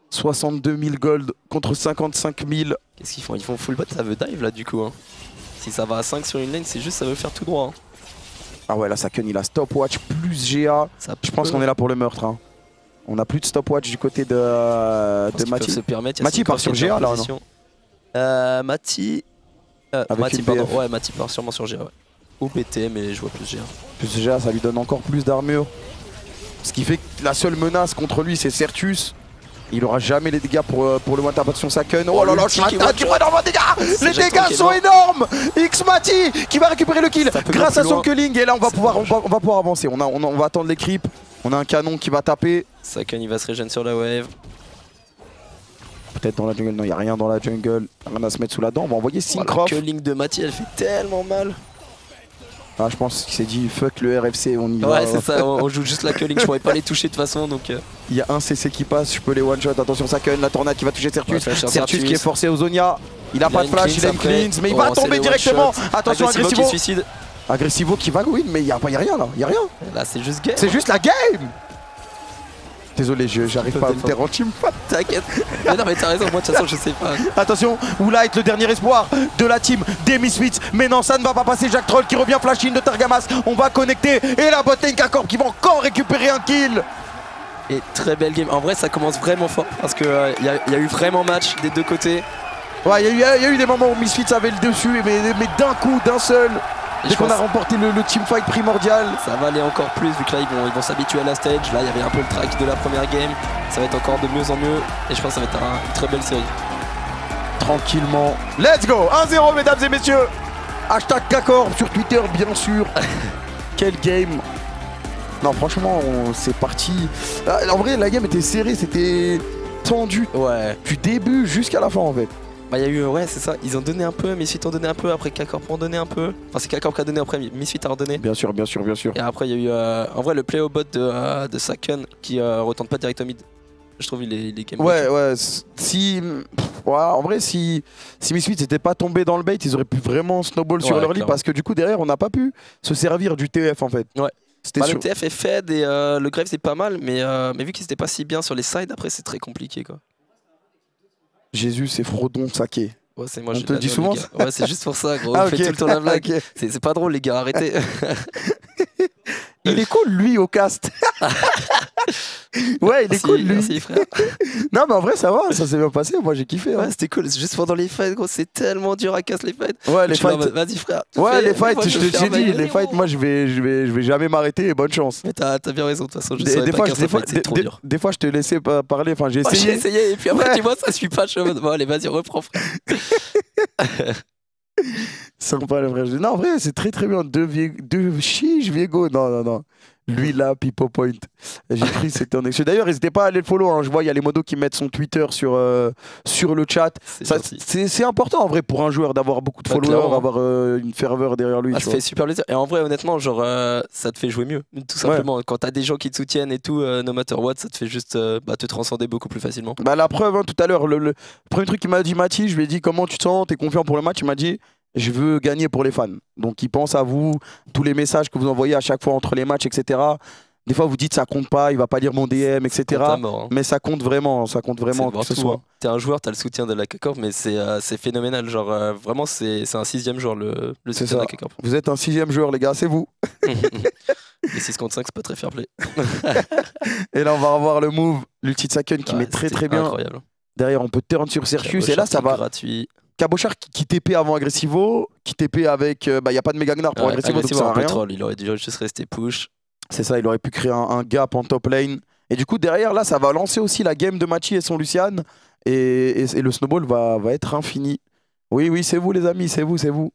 A: 62 000 gold contre 55 000.
B: Qu'est-ce qu'ils font? Ils font full bot, ça veut dive là du coup. Hein. Si ça va à 5 sur une lane, c'est juste ça veut faire tout droit. Hein.
A: Ah ouais, là, Saken, il a stopwatch plus GA. Je pense qu'on est là pour le meurtre. Hein. On a plus de stopwatch du côté de Mati. Mati part sur GA là, non?
B: Mati. Mati, pardon. Ouais, Mati part sûrement sur GA. Ouais. Ou PT, mais je vois plus GA.
A: Plus GA, ça lui donne encore plus d'armure. Ce qui fait que la seule menace contre lui, c'est Sertus. Il aura jamais les dégâts pour le one tap sur Saken. Oh là là, tu vois énormément de dégâts. Les dégâts sont énormes. X-Mati qui va récupérer le kill grâce à son culling. Et là, on va pouvoir avancer. On va attendre les creeps. On a un canon qui va taper.
B: Saken, il va se régénérer sur la wave.
A: Peut-être dans la jungle. Non, il n'y a rien dans la jungle. Rien à se mettre sous la dent. On va envoyer Syncroft.
B: Le culling de Mati, elle fait tellement mal.
A: Ah, je pense qu'il s'est dit fuck le RFC, on y va.
B: Ouais, c'est ça, on joue juste la culling, je pourrais pas les toucher de toute façon donc.
A: Il y a un CC qui passe, je peux les one shot. Attention, Saken, la tornade qui va toucher Sertus. Ouais, Sertus qui est forcé aux Zonia. Il a pas de flash, il a une cleanse, mais il va tomber directement. Attention, Agressivo.
B: Qui suicide.
A: Agressivo qui va win, mais il y a rien là, il y a rien.
B: Là, c'est juste game.
A: C'est juste la game. Désolé, j'arrive pas à me taire en teamfight.
B: T'inquiète. Mais non, mais t'as raison, moi de toute façon, je sais pas.
A: Attention, Woolite, le dernier espoir de la team des Misfits. Mais non, ça ne va pas passer. Jack Troll qui revient flash in de Targamas. On va connecter. Et la botlane K-Corp qui va encore récupérer un kill.
B: Et très belle game. En vrai, ça commence vraiment fort parce qu'il y a eu vraiment match des deux côtés.
A: Ouais, il y a eu des moments où Misfits avait le dessus, mais d'un coup, d'un seul. Dès qu'on a remporté le teamfight primordial.
B: Ça va aller encore plus vu que là ils vont s'habituer à la stage. Là il y avait un peu le track de la première game. Ça va être encore de mieux en mieux. Et je pense que ça va être une très belle série.
A: Tranquillement. Let's go 1-0 mesdames et messieurs. Hashtag K-Corp sur Twitter bien sûr. Quel game. Non franchement c'est parti. En vrai la game était serrée, c'était tendu.
B: Ouais.
A: Du début jusqu'à la fin en fait.
B: Bah il y a eu, ouais c'est ça, ils ont donné un peu, Misfit ont donné un peu, après K-Corp ont donné un peu. Enfin c'est K-Corp qui a donné après, Misfit a redonné.
A: Bien sûr, bien sûr, bien sûr.
B: Et après il y a eu, en vrai le play au bot de Saken qui retente pas direct au mid. Je trouve il est game.
A: Ouais, ouais, en vrai si Misfit n'était pas tombé dans le bait, ils auraient pu vraiment snowball sur leur lit parce que du coup derrière on n'a pas pu se servir du TF en fait.
B: Ouais. Le TF est fed et le Grave c'est pas mal, mais vu qu'ils étaient pas si bien sur les sides, après c'est très compliqué quoi.
A: Jésus, c'est Frodon Saké.
B: Ouais, c'est moi.
A: On te le dit souvent ça.
B: Ouais, c'est juste pour ça, gros. On fait tout le temps la blague. Okay. C'est pas drôle, les gars, arrêtez.
A: Il est cool, lui, au cast. Ouais, il est cool, lui.
B: Merci, frère.
A: Non, mais en vrai, ça va, ça s'est bien passé. Moi, j'ai kiffé.
B: Ouais, c'était cool. Juste pendant les fights, gros, c'est tellement dur à casser les fights.
A: Ouais, les fights.
B: Vas-y, frère.
A: Ouais, les fights, je te dis, les fights, moi, je vais jamais m'arrêter et bonne chance.
B: Mais t'as bien raison, de toute façon.
A: Des fois, je te laissais parler. Enfin, j'ai essayé.
B: J'ai essayé, et puis après, tu vois, ça suit pas. Bon, allez, vas-y, reprends, frère.
A: Sympa, le frère. Non, en vrai, c'est très très bien. Deux chiches, Viego. Non. Lui là, Pipo Point. J'ai cru que c'était un excès. D'ailleurs, n'hésitez pas à aller le follow. Hein. Je vois, il y a les modos qui mettent son Twitter sur le chat. C'est important en vrai pour un joueur d'avoir beaucoup de followers, avoir une ferveur derrière lui.
B: Ça fait super plaisir. Et en vrai, honnêtement, genre, ça te fait jouer mieux. Tout simplement. Ouais. Quand t'as des gens qui te soutiennent et tout, no matter what, ça te fait juste te transcender beaucoup plus facilement.
A: Bah, la preuve, hein, tout à l'heure, le premier truc qu'il m'a dit, Mathis, je lui ai dit comment tu te sens, t'es confiant pour le match. Il m'a dit je veux gagner pour les fans. Donc il pense à vous, tous les messages que vous envoyez à chaque fois entre les matchs, etc. Des fois vous dites ça compte pas, il va pas lire mon DM, etc.
B: Mort, hein.
A: Mais ça compte vraiment que ce soit.
B: T'es un joueur, t'as le soutien de la K-Corp, mais c'est phénoménal. Genre vraiment c'est un 6ème joueur le soutien de la K-Corp.
A: Vous êtes un 6ème joueur les gars, c'est vous.
B: Les 6 contre 5 c'est pas très fair play.
A: Et là on va revoir le move, l'ulti de Saken qui met très bien.
B: Incroyable.
A: Derrière on peut turn sur Sertus et là ça va.
B: Gratuit.
A: Cabochard qui TP avant Agressivo, qui TP avec. Il n'y a pas de méga gnar pour Agressivo, donc ça sert à rien.
B: Troll, il aurait dû juste rester push.
A: C'est ça, il aurait pu créer un gap en top lane. Et du coup, derrière, là, ça va lancer aussi la game de Machi et son Lucian. Et le snowball va être infini. Oui, c'est vous, les amis, c'est vous.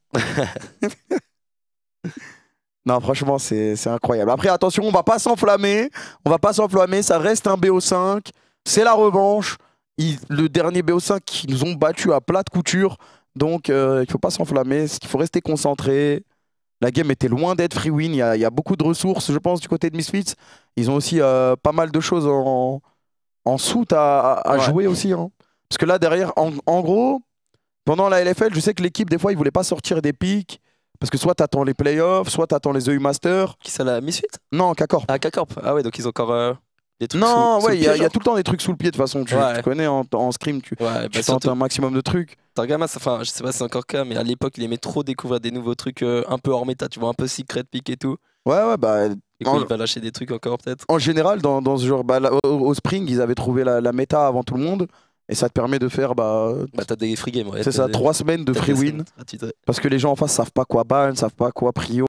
A: Non, franchement, c'est incroyable. Après, attention, on va pas s'enflammer. Ça reste un BO5. C'est la revanche. Le dernier BO5 qui nous ont battu à plat de couture. Donc il ne faut pas s'enflammer, il faut rester concentré. La game était loin d'être free win, il y a beaucoup de ressources je pense du côté de Misfits. Ils ont aussi pas mal de choses en soute à jouer aussi. Hein. Parce que là derrière, en gros, pendant la LFL, je sais que l'équipe des fois ils voulaient pas sortir des pics. Parce que soit t'attends les playoffs, soit t'attends les EU Masters.
B: Qui ça, la Misfits?
A: Non, K-Corp.
B: Ah, K-Corp. Ah ouais, donc ils ont encore... Des trucs
A: Non,
B: sous
A: ouais,
B: le
A: il y,
B: pied,
A: a tout le temps des trucs sous le pied de toute façon. Tu
B: Ouais.
A: connais en scrim, tu
B: Ouais, bah
A: tentes
B: surtout,
A: un maximum de trucs.
B: Targamas, enfin, je sais pas si c'est encore le cas, mais à l'époque, il aimait trop découvrir des nouveaux trucs un peu hors méta, tu vois, un peu secret pick et tout.
A: Ouais, bah.
B: Et quoi, il va lâcher des trucs encore, peut-être.
A: En général, dans ce genre, bah, au Spring, ils avaient trouvé la méta avant tout le monde. Et ça te permet de faire, bah.
B: Bah, t'as des free games, ouais.
A: C'est ça, 3 semaines de
B: t'as
A: free
B: des
A: win.
B: skins gratuits, ouais.
A: Parce que les gens en face savent pas quoi ban, savent pas quoi prio.